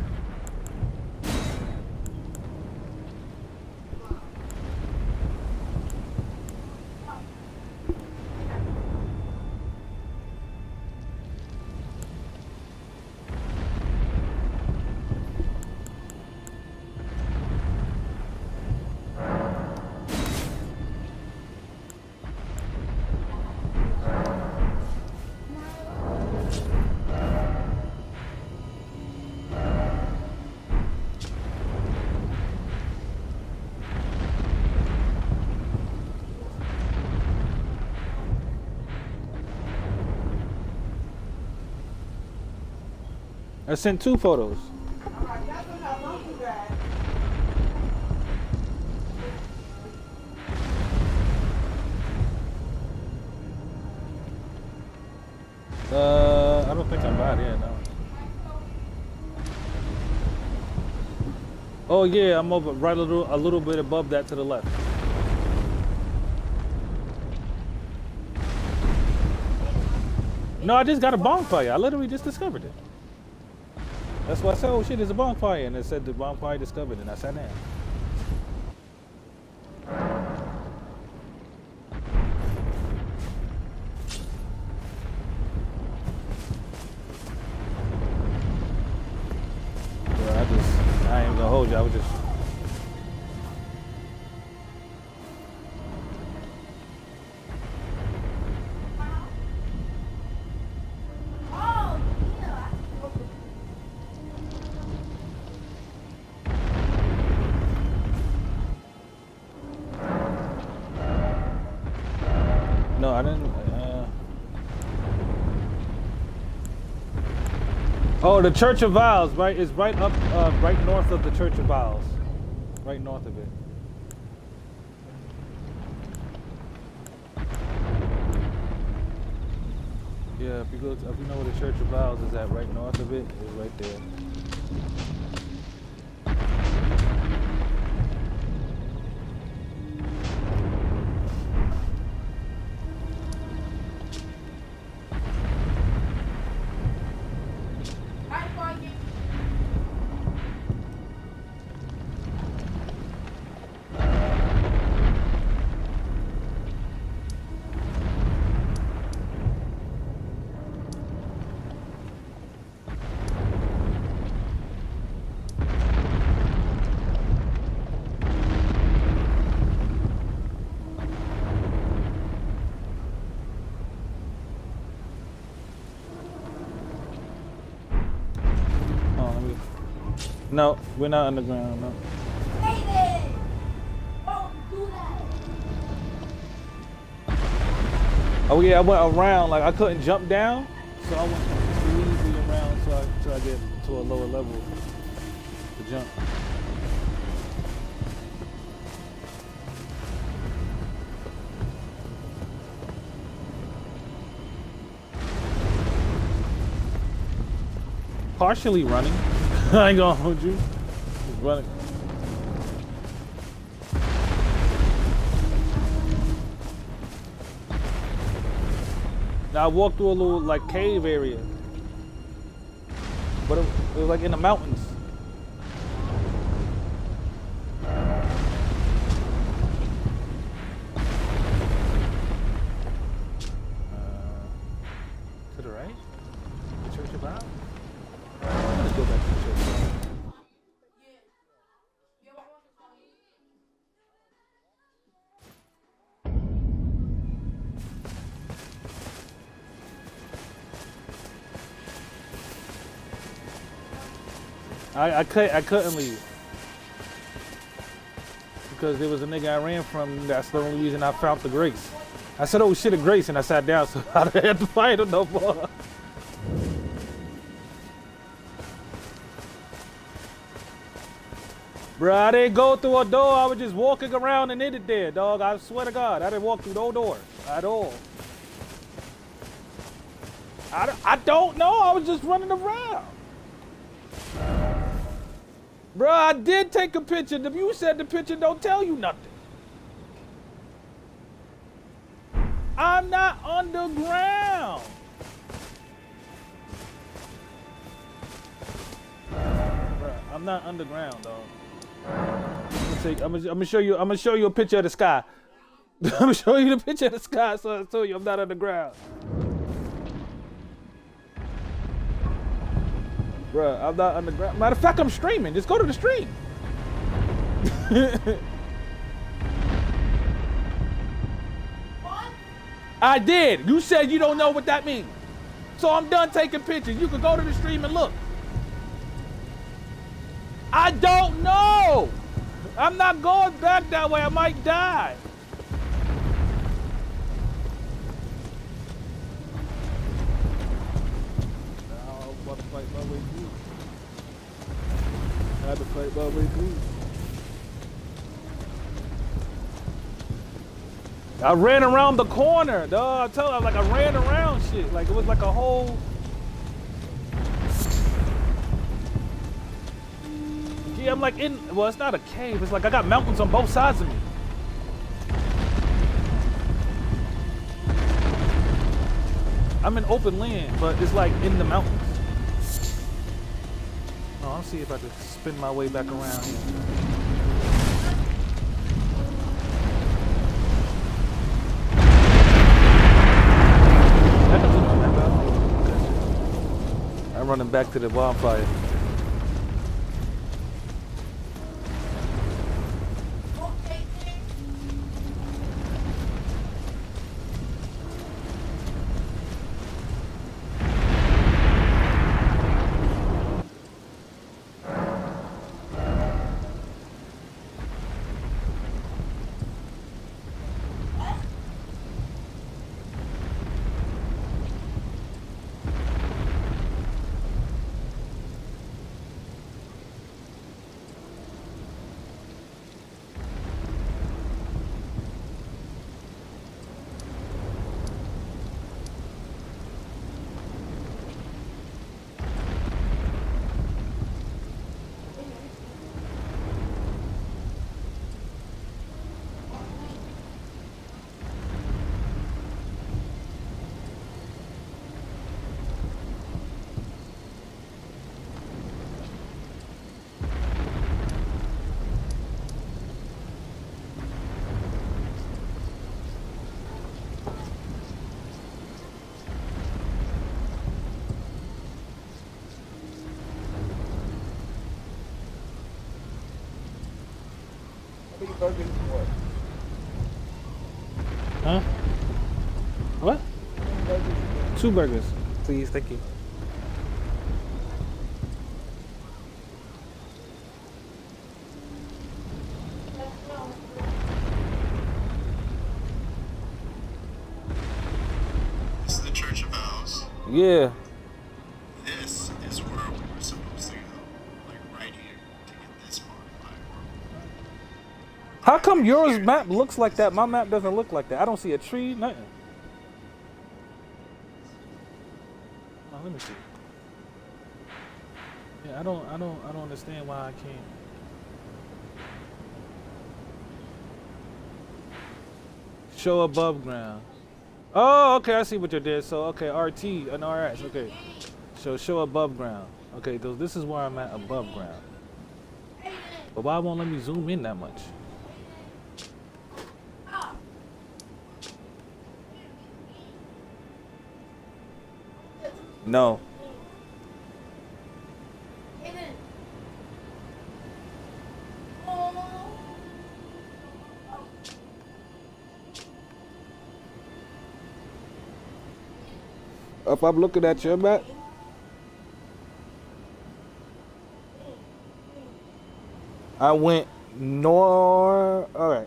I sent 2 photos. I don't think I'm by there now. Oh yeah, I'm over right a little bit above that to the left. No, I just got a bonfire. I literally just discovered it. That's why I said, oh shit, there's a bonfire, and it said the bonfire discovered, and I sat down. I ain't gonna hold you, I was just... No, I didn't. Oh, the Church of Vows, right? It's right up, right north of the Church of Vows. Right north of it. Yeah, if you go, if you know where the Church of Vows is at, right north of it, it's right there. No, we're not underground, no. Oh yeah, I went around, like I couldn't jump down, so I went easily around so I get to a lower level to jump. Partially running. I ain't gonna hold you. Just running. Now I walked through a little like cave area, but it was like in the mountains. underground? Let's go back to the church. I couldn't leave because there was a nigga I ran from. That's the only reason I found the grace. I said, "Oh shit, a grace," and I sat down, so I didn't have to fight him no more. Bro, I didn't go through a door. I was just walking around and ended there, dog. I swear to God, I didn't walk through no door at all. I don't know. I was just running around. Bro, I did take a picture. You said the picture don't tell you nothing. I'm not underground. Bro, I'm not underground, dog. I'm gonna show you a picture of the sky. I'm gonna show you the picture of the sky so I tell you I'm not underground. Bruh, I'm not underground. Matter of fact, I'm streaming. Just go to the stream. What? I did. You said you don't know what that means. So I'm done taking pictures. You can go to the stream and look. I don't know. I'm not going back that way. I might die. I'm about to fight my way through. I had to fight my way through. I ran around the corner, dog. I tell you, like I ran around shit. Like it was like a whole. Yeah, I'm like in. Well, it's not a cave. It's like I got mountains on both sides of me. I'm in open land, but it's like in the mountains. Oh, I'll see if I can spin my way back around here. I'm running back to the bonfire. Huh? What? 2 burgers, please. Thank you. This is the Church of Owls. Yeah. This is where we're supposed to go. Like right here to get this bonfire. How come yours map looks like that? My map doesn't look like that. I don't see a tree, nothing. Oh, let me see. Yeah, I don't understand why I can't. Show above ground. Oh, okay, I see what you did. So, okay, RT and RS, okay. So, show above ground. Okay, so this is where I'm at above ground. But why won't let me zoom in that much? No. If I'm looking at your map. I went north. All right.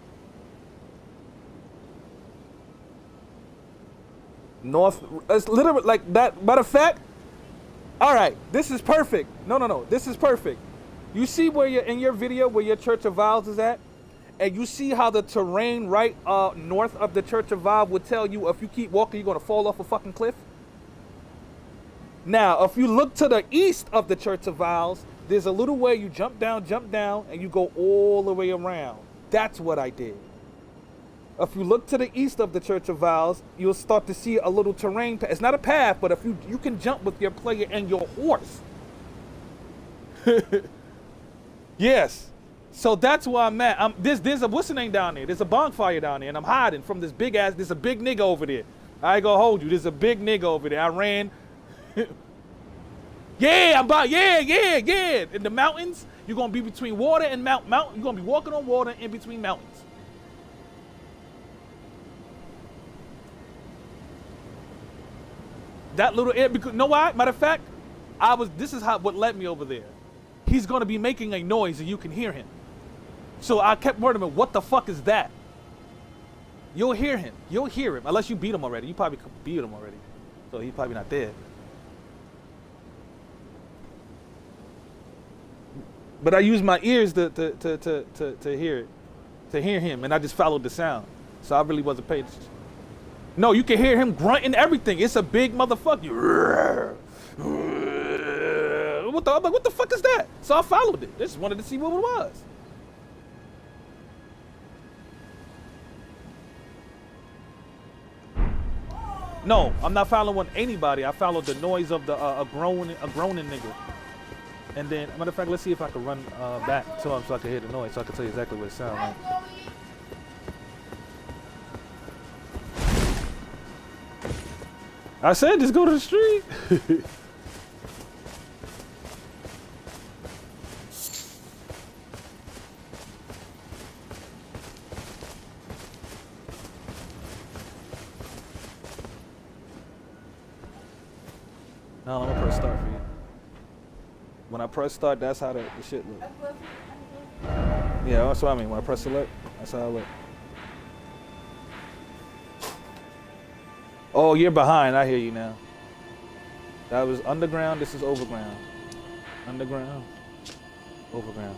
North. It's literally like that. Matter of fact. All right. This is perfect. No. This is perfect. You see where you're in your video where your Church of Vows is at? And you see how the terrain right north of the Church of Vows would tell you if you keep walking, you're going to fall off a fucking cliff? Now, if you look to the east of the Church of Vows, there's a little way you jump down, and you go all the way around. That's what I did. If you look to the east of the Church of Vows, you'll start to see a little terrain. It's not a path, but if you can jump with your player and your horse. Yes. So that's where I'm at. There's a what's the name down there? There's a bonfire down there, and I'm hiding from this big ass. There's a big nigga over there. I ain't gonna hold you. There's a big nigga over there. I ran. Yeah, in the mountains, you're gonna be between water and mountain. You're gonna be walking on water in between mountains. That little area, because, you know why? Matter of fact, this is what led me over there. He's gonna be making a noise and you can hear him. So I kept wondering, what the fuck is that? You'll hear him. You'll hear him. Unless you beat him already. You probably beat him already. So he's probably not there. But I used my ears to hear it. To hear him. And I just followed the sound. So I really wasn't paying attention. No, you can hear him grunting everything. It's a big motherfucker. I'm like, what the fuck is that? So I followed it. Just wanted to see what it was. No, I'm not following anybody. I followed the noise of the a groaning nigga. And then, matter of fact, let's see if I can run back to him so I can hear the noise, so I can tell you exactly what it sounds like. I said just go to the street. No, I'm gonna press start for you. When I press start, that's how the shit look. Yeah, that's what I mean. When I press select, that's how I look. Oh, you're behind. I hear you now. That was underground. This is overground. Underground. Overground.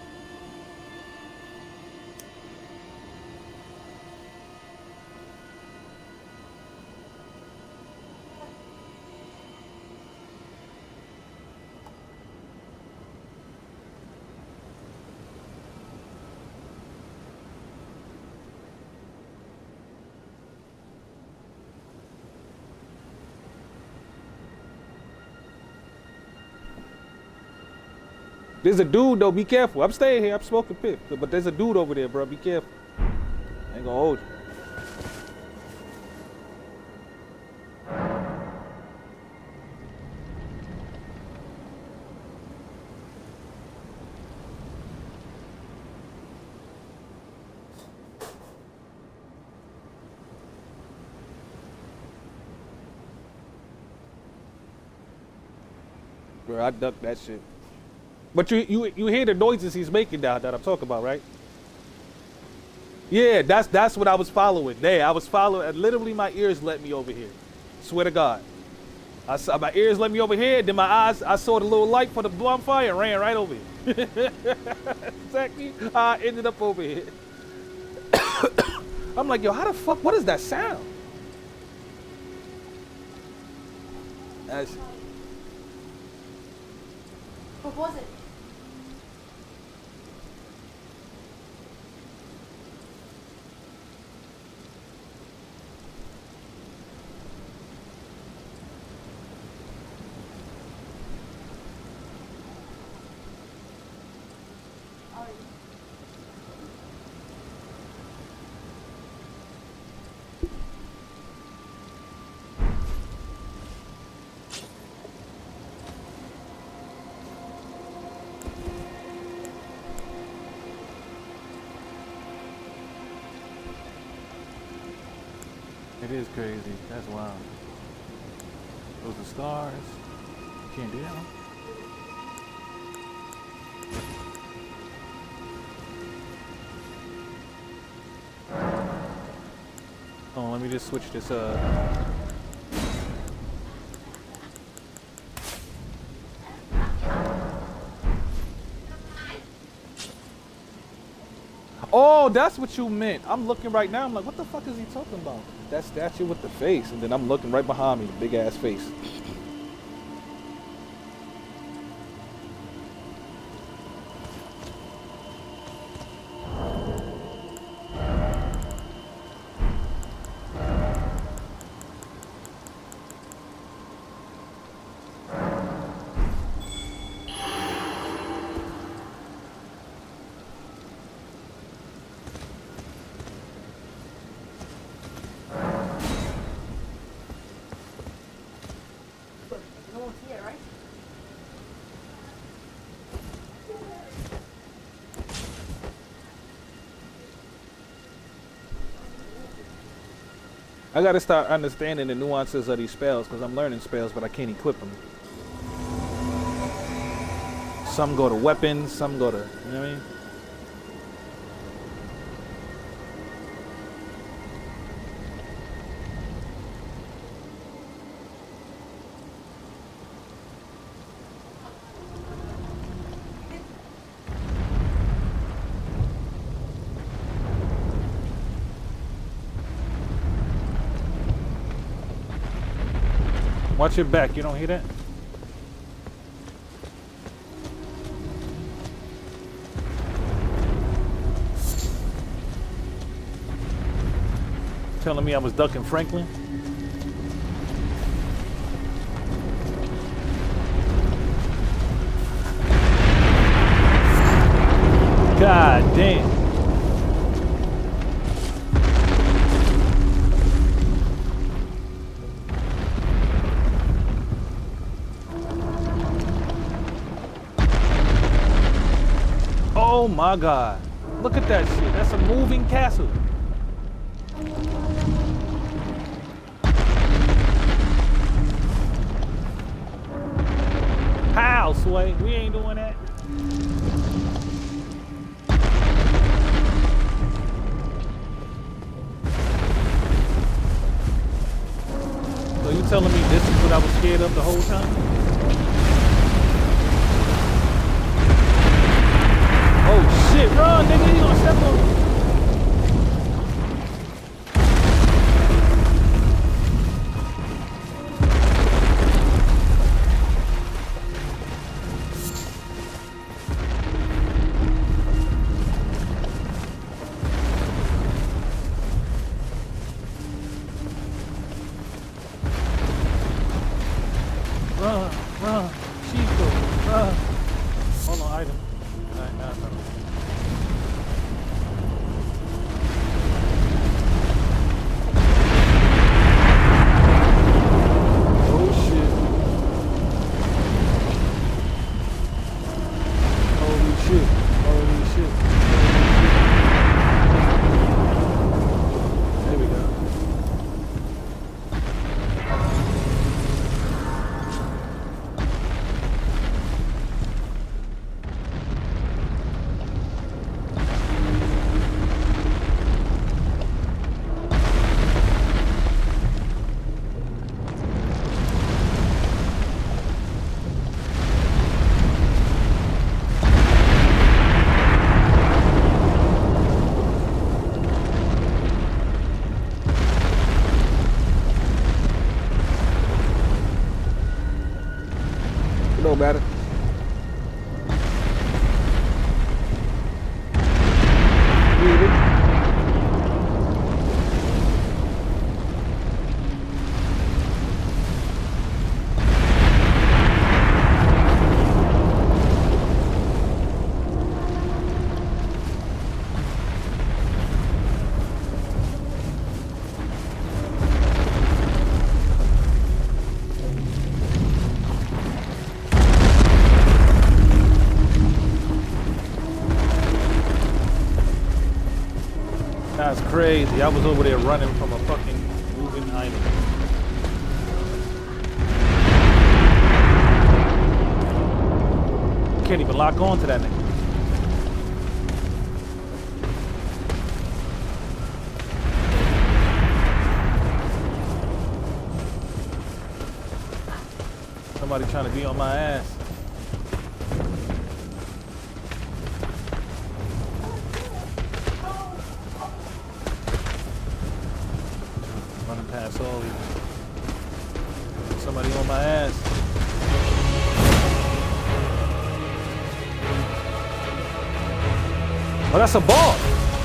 There's a dude though, be careful. I'm staying here, I'm smoking pip. But there's a dude over there, bro, be careful. I ain't gonna hold you. Bro, I ducked that shit. But you hear the noises he's making now that I'm talking about, right? Yeah, that's what I was following. There, I was following. Literally, my ears led me over here. Swear to God, I saw my ears led me over here. Then my eyes, I saw the little light for the bonfire and ran right over here. Exactly. I ended up over here. I'm like, yo, how the fuck? What is that sound? What was it? It is crazy. That's wild. Those are stars. Can't do that one. Oh, let me just switch this Oh, that's what you meant. I'm looking right now. I'm like, what the fuck is he talking about? That statue with the face. And then I'm looking right behind me, the big ass face. I gotta start understanding the nuances of these spells because I'm learning spells, but I can't equip them. Some go to weapons, some go to, you know what I mean? Watch your back, you don't hear that? Telling me I was ducking Franklin? God damn. Oh my God. Look at that shit. That's a moving castle. How, Sway? We ain't doing that. So you telling me this is what I was scared of the whole time? Oh shit, run, nigga, you gonna step on me. Run, Chico, run. Hold on, item. No matter. That's crazy. I was over there running from a fucking moving item. Can't even lock on to that nigga. Somebody trying to be on my ass. Running past all these. Somebody on my ass. Oh, that's a ball.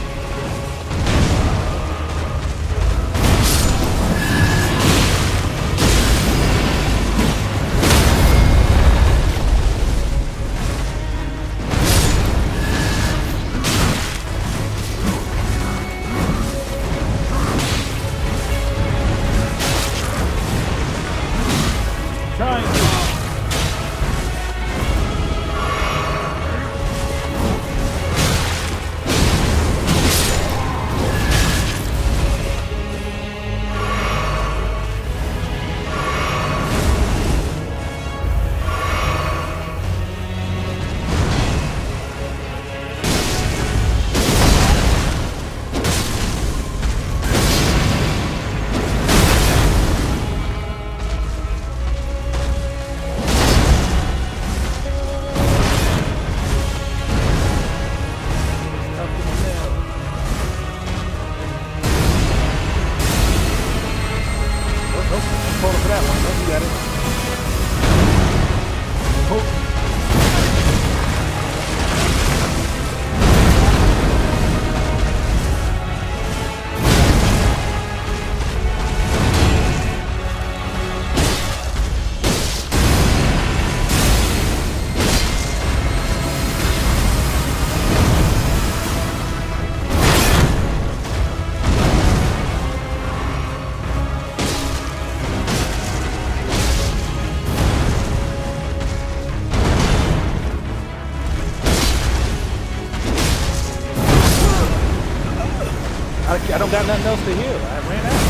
I don't got nothing else to heal. I ran out.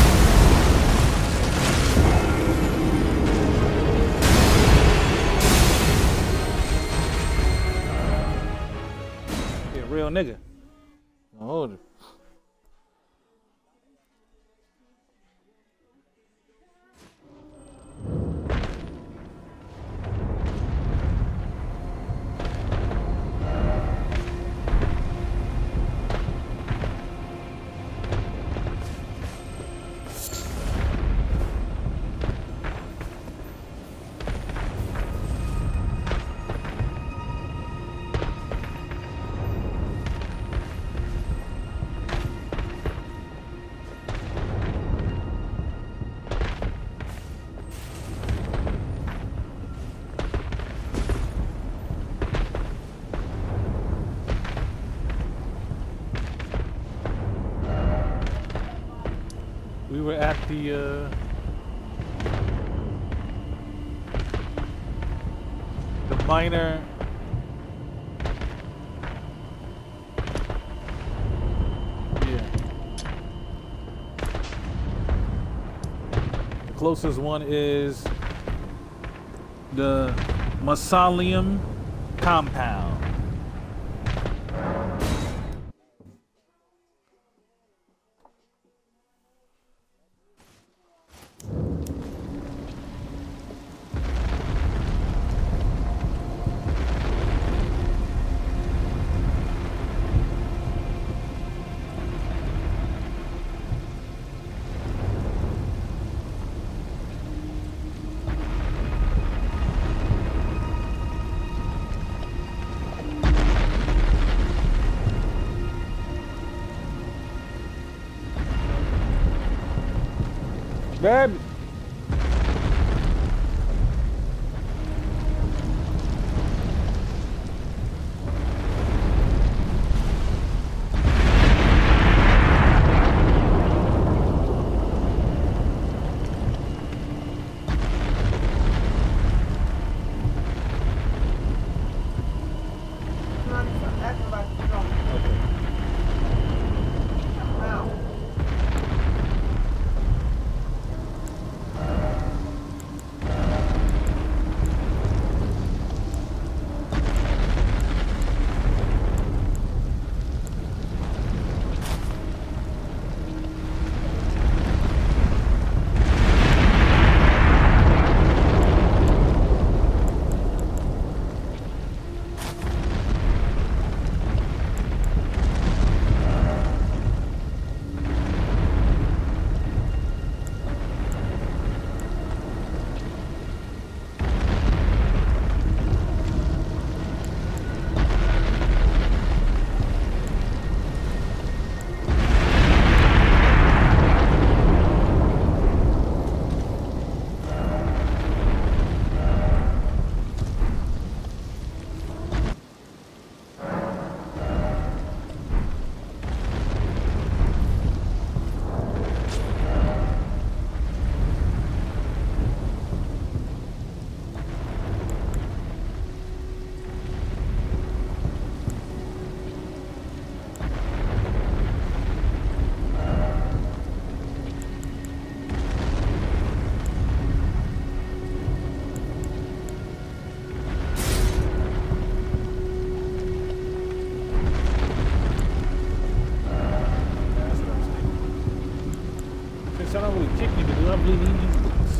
Yeah, real nigga. Hold it. We were at the miner. Yeah. The closest one is the Mausoleum compound. Baby. I really need these boots?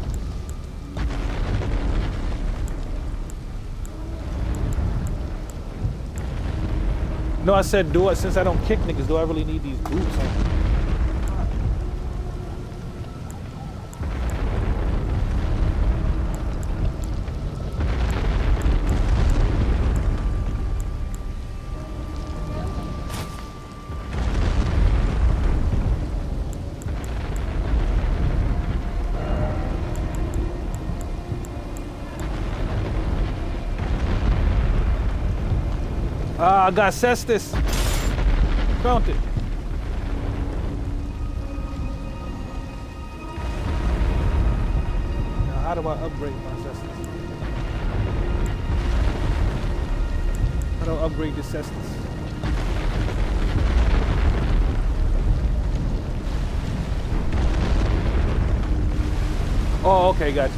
No, I said do it since I don't kick niggas. Do I really need these boots? I got Cestus. Found it. Now, how do I upgrade my Cestus? How do I upgrade the Cestus? Oh, okay, gotcha.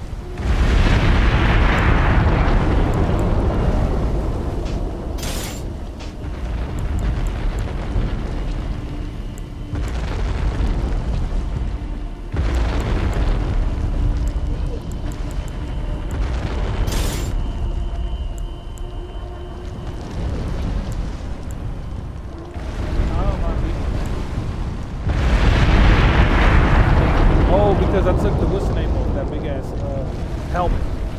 Because I took the what's the name off that big ass helmet.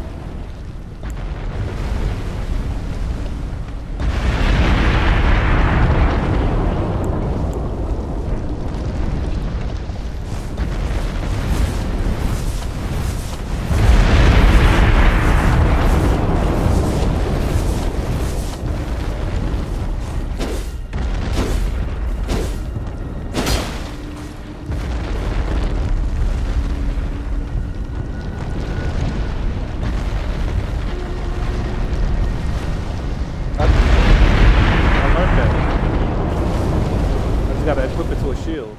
Shield.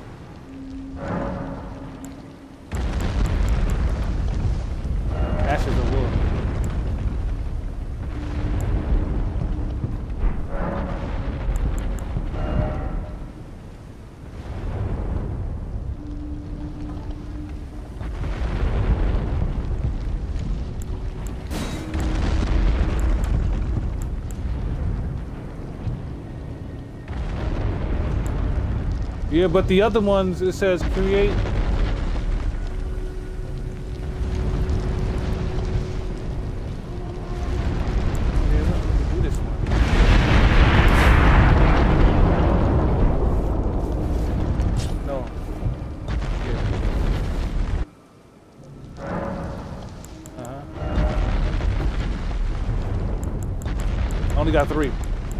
Ashes of wood. Yeah, but the other ones, it says create. Yeah, let me do this one. No. Yeah. Only got 3.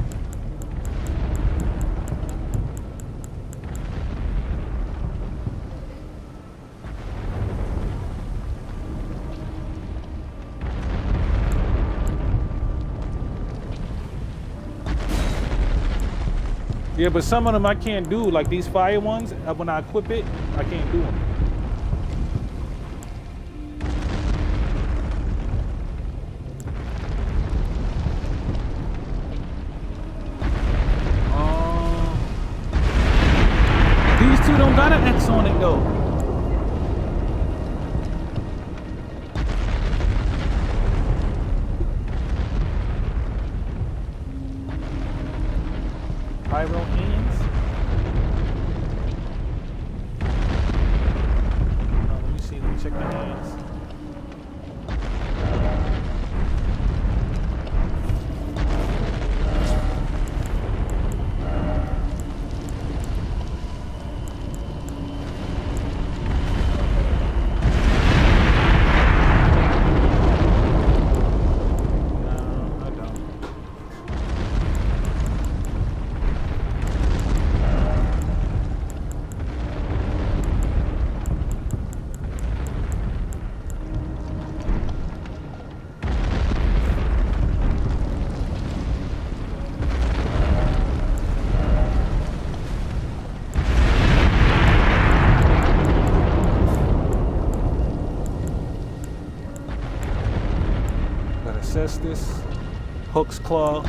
Yeah, but some of them I can't do, like these fire ones, when I equip it, I can't do them. These two don't got an X on it though. Pyro hands. Let me see. Let me check my hands. This Hook's Claw.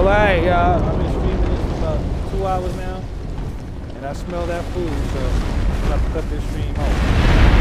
alright, y'all. I've been streaming this for about 2 hours now. And I smell that food, so I'm about to cut this stream off.